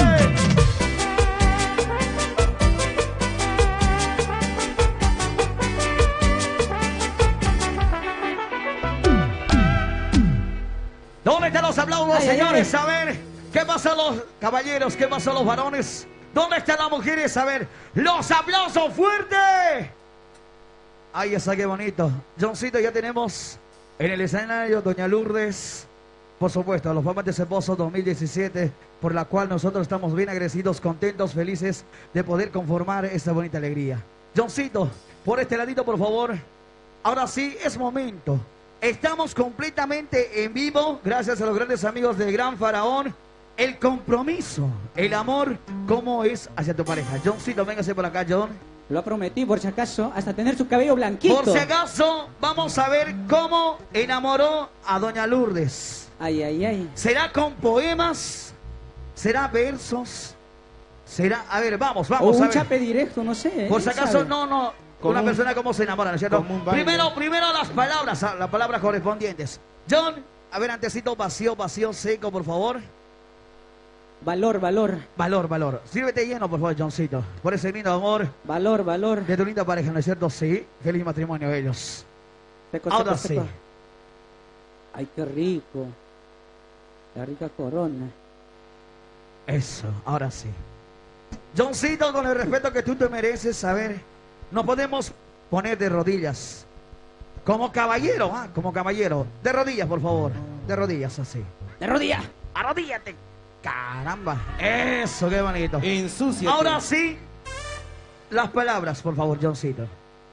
¿Dónde están los aplausos, Ay, ay, señores? ay. A ver, ¿qué pasa los caballeros? ¿Qué pasa los varones? ¿Dónde están las mujeres? A ver, los aplausos fuertes. Ahí está, qué bonito. Johncito, ya tenemos en el escenario doña Lourdes, por supuesto, los Flamantes Esposos dos mil diecisiete, por la cual nosotros estamos bien agradecidos, contentos, felices de poder conformar esta bonita alegría. Johncito, por este ladito, por favor. Ahora sí, es momento. Estamos completamente en vivo, gracias a los grandes amigos del Gran Faraón. El compromiso, el amor, ¿cómo es hacia tu pareja? Johncito, véngase por acá, John. Lo prometí, por si acaso, hasta tener su cabello blanquito. Por si acaso, vamos a ver cómo enamoró a doña Lourdes. Ay, ay, ay. ¿Será con poemas? ¿Será versos? ¿Será? A ver, vamos, O vamos a un ver. chape directo, no sé. Por si ¿quién acaso, sabe? no, no. Como Una un- persona cómo se enamora, ¿no es cierto? como un baile. Primero, primero las palabras, ah, las palabras correspondientes. John, a ver, antecito, vacío, vacío, seco, por favor. Valor, valor. Valor, valor. Sírvete lleno, por favor, Johncito. Por ese lindo amor Valor, valor. de tu linda pareja, ¿no es cierto? Sí. Feliz matrimonio ellos. Seco, Ahora seco, sí. seco. Ay, qué rico. La rica corona. Eso, ahora sí. Johncito, con el respeto que tú te mereces, a ver, no podemos poner de rodillas. Como caballero, ah, como caballero. De rodillas, por favor. De rodillas, así. De rodilla. Arrodíllate. Caramba. Eso, qué bonito. Ensúciate. Ahora sí, las palabras, por favor, Johncito.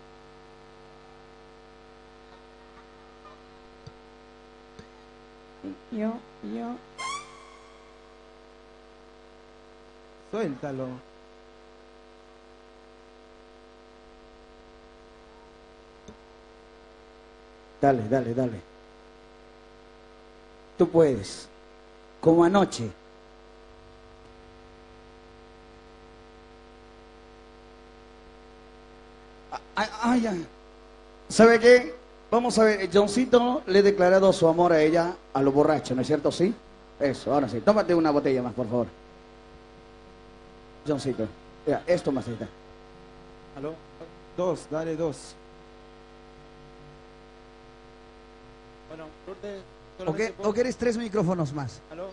Yo, yo. Suéltalo. Dale, dale, dale. Tú puedes. Como anoche. Ay, ay, ay. ¿Sabe qué? Vamos a ver, Johncito le ha declarado su amor a ella a lo borracho, ¿no es cierto? ¿Sí? Eso, ahora sí. Tómate una botella más, por favor. Johncito. Mira, esto más está. ¿Aló? Dos, dale dos. Bueno, Lourdes, ¿O, solamente qué- puedo- o quieres tres micrófonos más? ¿Aló?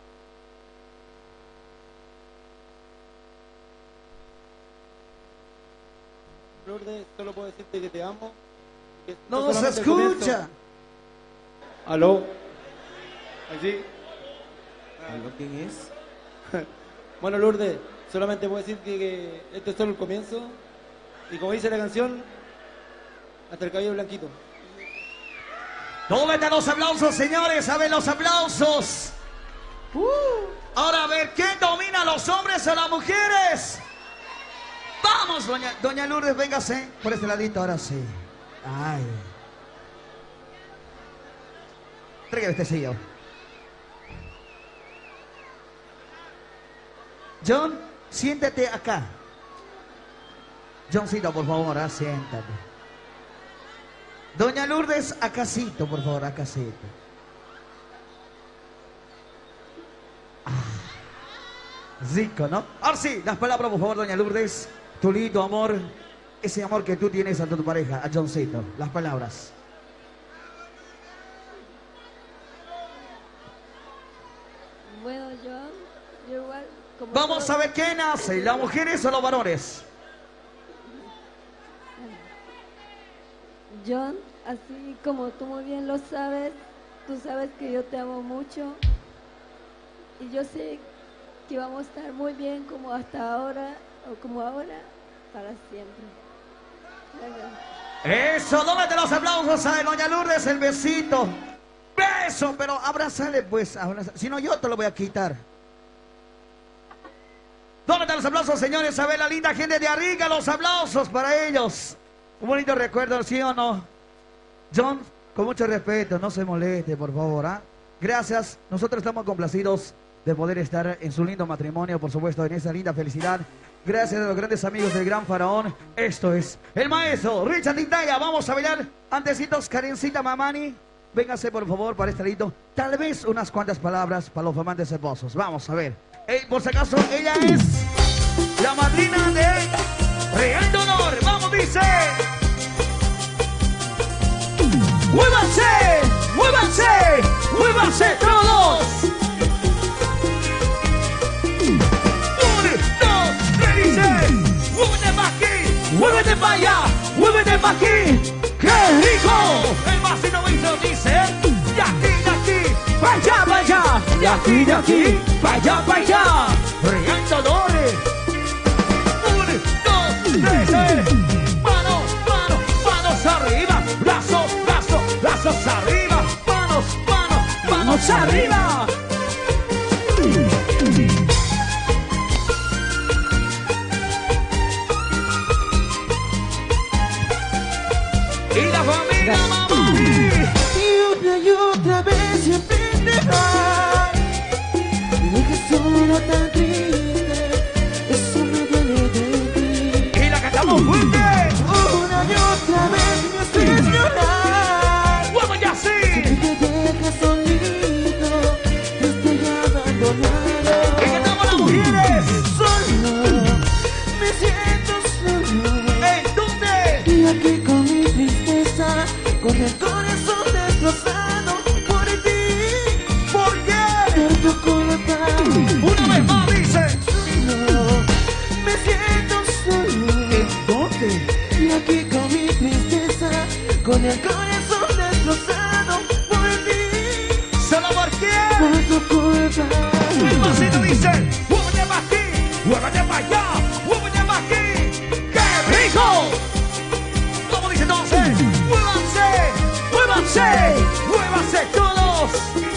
Lourdes, solo puedo decirte que te amo. que esto ¡No se solamente el comienzo. escucha! ¿Aló? ¿Allí? ¿Aló quién es? Bueno, Lourdes, solamente puedo decir que, que esto es solo el comienzo. Y como dice la canción, hasta el cabello blanquito. ¡Tómate los aplausos, señores! ¡A ver los aplausos! Uh. Ahora a ver, ¿quién domina, los hombres o las mujeres? ¡Vamos, doña, doña Lourdes! Véngase por este ladito, ahora sí. ¡Ay! Tráigame este sello. John, siéntate acá. Johncito, por favor, ah, siéntate. Doña Lourdes, acasito, por favor, acasito. Ah, rico, ¿no? Ahora sí, las palabras, por favor, doña Lourdes. Tu lindo amor, ese amor que tú tienes a tu pareja, a Johncito. Las palabras. Bueno, yo, yo igual... Como Vamos todo- a ver qué nace, las mujeres o los varones. John, así como tú muy bien lo sabes, tú sabes que yo te amo mucho y yo sé que vamos a estar muy bien como hasta ahora o como ahora para siempre. Gracias. Eso, dónate los aplausos a doña Lourdes, el besito. Beso, pero abrázale pues, abrázale. Si no yo te lo voy a quitar. Dónate los aplausos, señores, a ver la linda gente de Arriga, los aplausos para ellos. Un bonito recuerdo, ¿sí o no? John, con mucho respeto, no se moleste, por favor, ¿ah? Gracias, nosotros estamos complacidos de poder estar en su lindo matrimonio, por supuesto, en esa linda felicidad. Gracias a los grandes amigos del Gran Faraón. Esto es el maestro Richard Tintaya. Vamos a bailar. Antecitos, Karencita Mamani. Véngase, por favor, para este ladito. Tal vez unas cuantas palabras para los amantes hermosos. Vamos a ver. Ey, por si acaso, ella es la madrina de Real de Honor. Vamos, dice. ¡Muévanse! ¡Muévanse! ¡Muévanse todos! ¡Uno, dos, tres, dice! ¡Muévete pa' aquí! ¡Muévete pa' allá! ¡Muévete pa' aquí! ¡Qué rico! El vacino hizo, dice: de aquí, de aquí, pa' allá, pa' allá. De aquí, de aquí, pa' allá, pa' allá. Real Dolores. Uno, dos, tres, mano, mano, manos arriba. Brazos, brazos, brazos arriba. Manos, manos, manos arriba. Y la familia Mamani. Y una y otra vez siempre te vas. Me dejas solo tan triste. Eso me duele de ti. Y la cantamos fuerte. Una y otra vez me haces llorar. ¡Vamos ya sí! Y te dejas solito. Estoy abandonado. Y cantamos las mujeres. Solo. Me siento solo. ¿En dónde? Y aquí con mi tristeza, con el corazón destrozado por ti, ¿Por qué? por tu culpa. Una vez más dice. Solo, me siento solo. ¿En dónde? Y aquí con mi tristeza, con el corazón destrozado por ti, ¿Solo por qué? por tu culpa. El vacino dice: muévete pa' aquí, muévete pa' allá, muévete pa' aquí. ¡Qué rico! ¿Cómo dice entonces? ¡Muévanse! ¡Muévanse! ¡Muévanse todos!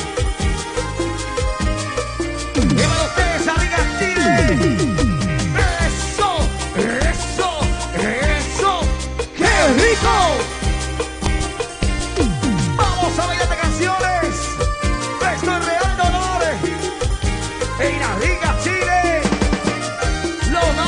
¡Llevan ustedes a Rigastine! ¡Eso! ¡Eso! ¡Eso! ¡Qué rico! ¡Vamos a bailar de canciones! ¡Esto es Real Dolores! ¡En Arriga, Chile! ¡Los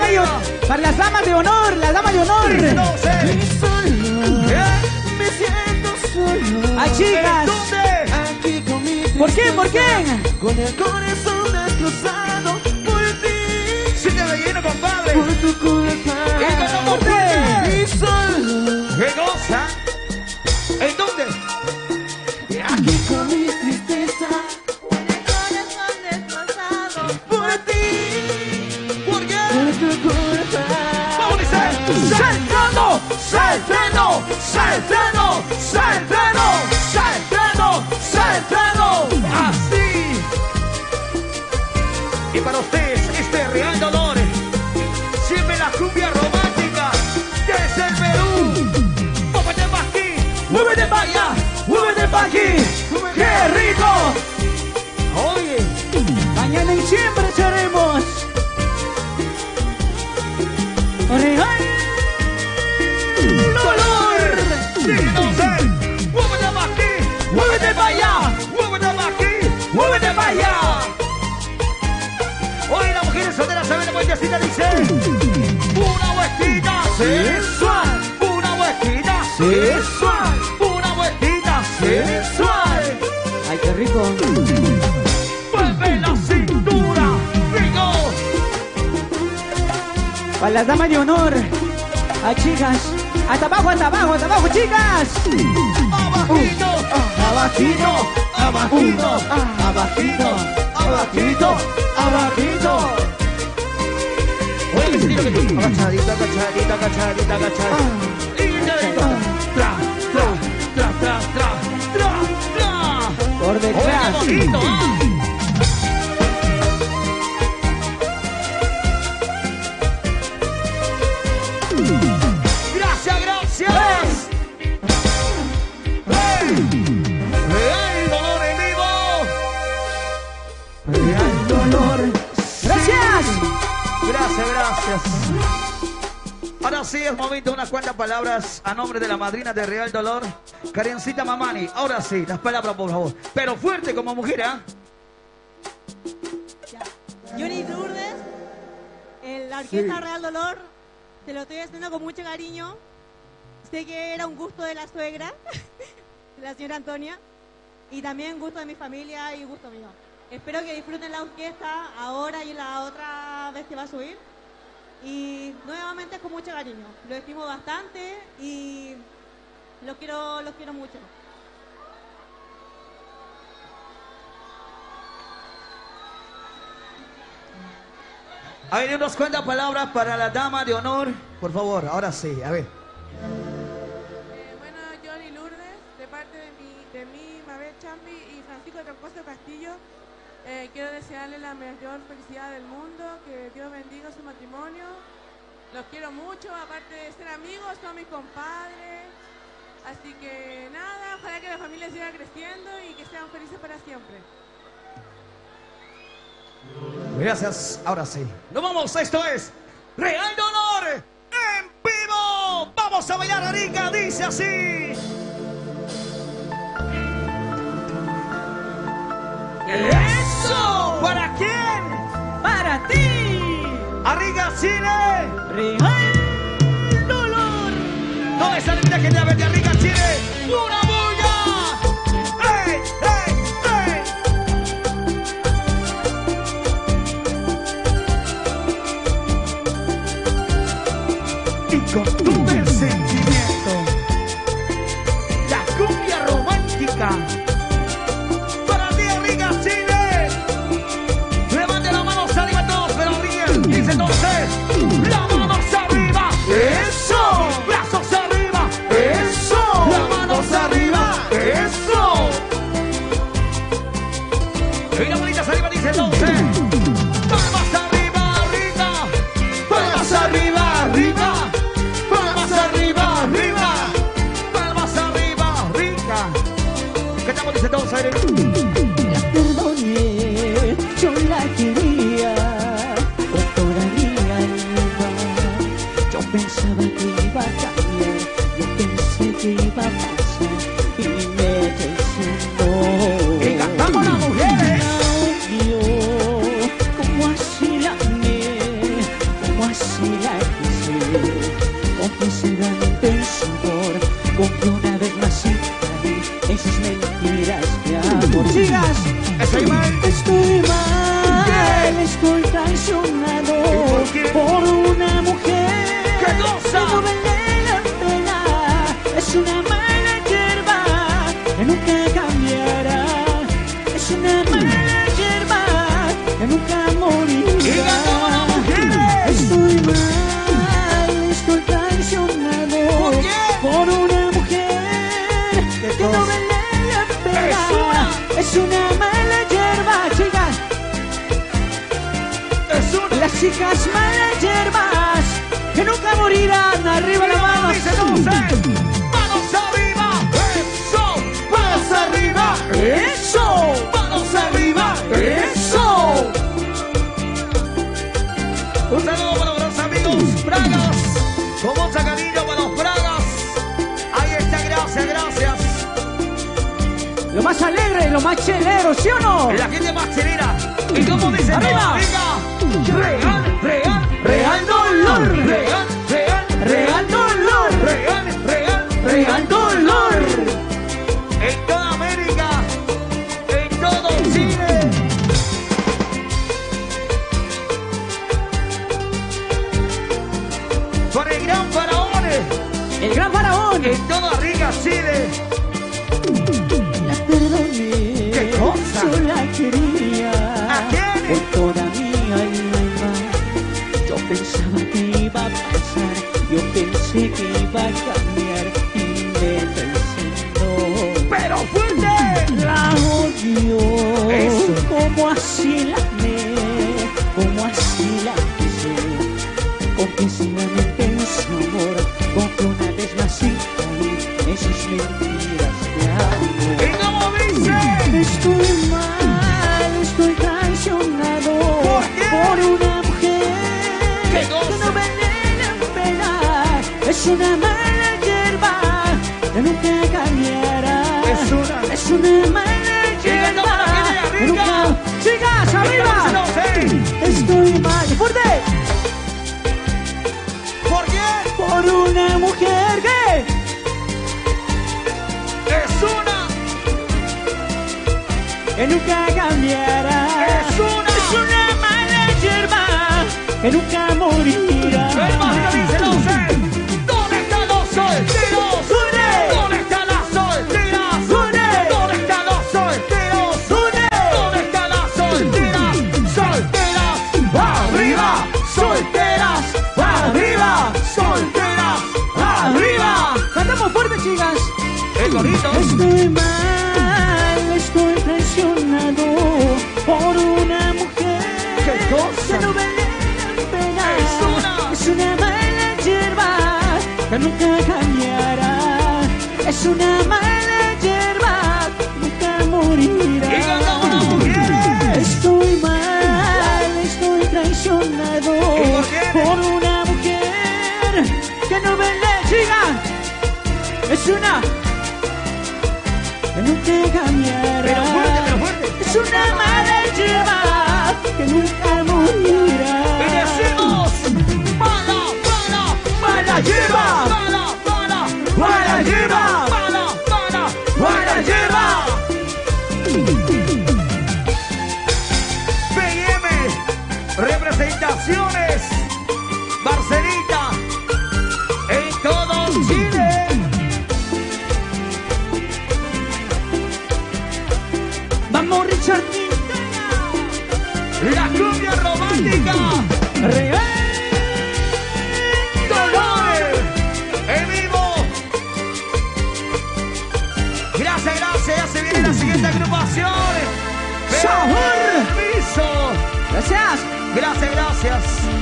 de, para las damas de honor, las damas de honor. Entonces, Y solo ¿qué? me siento solo. Ay, chicas. ¿Dónde? Aquí con mi ¿Por qué? ¿Por qué? tristeza, con el corazón destrozado por ti, Si te relleno, compadre. por tu culpa. ¿Y con usted? Y solo ¿Qué cosa? ¿En dónde? aquí con mi tristeza Con el corazón destrozado. por ti, ¿Por qué? por tu culpa. ¡Vamos, dice! ¡Saltando! ¡Saltando! ¡Saltando! ¡Saltando! ¡Saltando! ¡Saltando! ¡Así! Y para ustedes, este Real Dolor, siempre la cumbia romántica desde el Perú. ¡Muévete pa' aquí! ¡Muévete pa' allá! ¡Muévete pa' aquí! ¡Qué rico! Oye, Mañana y siempre seremos Real dolor. Síguenos, eh. Muévete pa' aquí, muévete pa' allá, muévete pa' aquí, muévete pa' allá. Hoy las mujeres solteras saben la vueltecita, dice. Una vueltita sensual, una vueltita sensual, una vueltita sensual. Ay, qué rico. Mueve la cintura, rico. Para las damas de honor. Ay, chicas. Hasta abajo, hasta abajo, hasta abajo, chicas. Abajito, abajito, abajito, abajito, abajito, abajito. Oye, que tiro que tiro. Agachadita, agachadita, agachadita, agachadita. Y dedito. Tra, tra, tra, tra, tra, tra, tra. Por Oye, detrás. qué bonito, ¿ah? Gracias, gracias. ¡Hey! Real Dolor en vivo. Real Dolor. Gracias. Gracias, gracias. Ahora sí es momento de unas cuantas palabras a nombre de la madrina de Real Dolor, Karencita Mamani. Ahora sí, las palabras, por favor. Pero fuerte como mujer, ¿ah? Johnny Lourdes, el- la Orquesta Real Dolor, te lo estoy haciendo con mucho cariño. Sé que era un gusto de la suegra, de la señora Antonia, y también gusto de mi familia y gusto mío. Espero que disfruten la orquesta ahora y la otra vez que va a subir. Y nuevamente con mucho cariño. Lo estimo bastante y los quiero, los quiero mucho. A ver, unas cuantas palabras para la dama de honor. Por favor, ahora sí, a ver. Eh, bueno, Johnny Lourdes, de parte de mi, de mí, Mabel Chambi y Francisco Troncoso Castillo, eh, quiero desearle la mayor felicidad del mundo, que Dios bendiga su matrimonio. Los quiero mucho, aparte de ser amigos, son mis compadres. Así que nada, ojalá que la familia siga creciendo y que sean felices para siempre. Gracias, ahora sí. Nos vamos, esto es Real Dolor en vivo. Vamos a bailar, Arica, dice así. ¡Eso! ¿Para quién? Para ti. Arriga Chile. Real Dolor. ¿Dónde está la gente de Verde Arriga Chile? ¡Una bulla! ¡Ey, ey, ey! Y con todo el sentimiento, la cumbia romántica. Para ti, Arriga Chile. Levante la mano arriba todos, pero bien. Dice entonces, la mano arriba. ¡Eso! ¡Brazos arriba! ¡Eso! ¡Las manos arriba! ¡Eso! Y las manitas arriba, dice entonces. Palmas arriba, arriba. Palmas arriba, arriba. Palmas arriba, arriba. Palmas arriba, arriba. Que la quise, compulsivamente en sudor, confié una vez más y caí en sus mentiras de amor. Chicas, Estoy mal. estoy mal, estoy traicionado por qué? por una mujer. ¿Qué cosa? Que no vale la pena, es una mala hierba que nunca cambiará. Es una mala hierba que nunca morirá. Estoy mal, estoy traicionado ¿Por qué? por una mujer que no vale la pena. Es una mala hierba, chicas. Es una. Las chicas malas hierbas que nunca morirán. Arriba la mano. Dice entonces, manos arriba, eso, manos arriba, Eso, manos arriba, eso. Un saludo para los amigos Bragas, con mucho cariño para los Bragas. Ahí está, gracias, gracias. Lo más alegre, lo más chelero, ¿sí o no? La gente más chilena. ¿Y cómo dice? Arriba. Venga. Real, real, Real dolor. real, real, Real dolor. real, real, Real dolor. En toda América, en todo Chile. Por el gran faraón, El gran faraón. en toda rica Chile. La perdoné. ¿Qué cosa? Yo la quería. ¿A quién? Por toda mi alma. Yo pensaba que iba a pasar. Yo pensé que iba a cambiar. Y me traicionó. Pero fuerte. La odio. Eso. Como así la amé. Como así la quise. Compulsivamente en su amor. Confié una vez más y caí en sus mentiras de amor. ¿Y cómo dice? Estoy mal, estoy traicionado ¿Por qué? por una mujer ¿Qué que cosa? no vale la pena. Es una mala hierba que nunca cambiará. Es una- es una mala Llega hierba toda la gente de que arriba. nunca. ¡Chicas, arriba! No sé. Estoy mal, fuerte, ¿Por qué? por una mujer que Es una. que nunca cambiará. Es una. Es una mala hierba que nunca morirá. El mágico dice no sé. ¿Dónde están los solteros? ¡Une! ¿Dónde están las solteras? ¡Une! ¿Dónde están los solteros? ¡Une! ¿Dónde están las solteras? Solteras, arriba, solteras, arriba, solteras, arriba. Cantamos fuerte, chicas. El gorrito. Estoy mal, estoy traicionado por una mujer. ¿Qué cosa? Que no vale la pena. Es una- Es una mala hierba que nunca cambiará. Es una mala hierba que nunca morirá. Y cantamos las mujeres. Estoy mal, estoy traicionado ¿Y por qué? por una mujer que no me le siga. Es una que nunca cambiará. Pero fuerte, pero fuerte. Es una mala hierba que nunca morirá. Y decimos, mala, mala, mala hierba. Mala, mala, mala hierba. Mala, mala, mala hierba. B M, representaciones, Barcelita, en todo Chile. Vamos, Richard. La cumbia romántica. Real. Dolores en vivo. Gracias, gracias. Ya se viene la siguiente agrupación. Sabor. Permiso. Gracias. Gracias, gracias.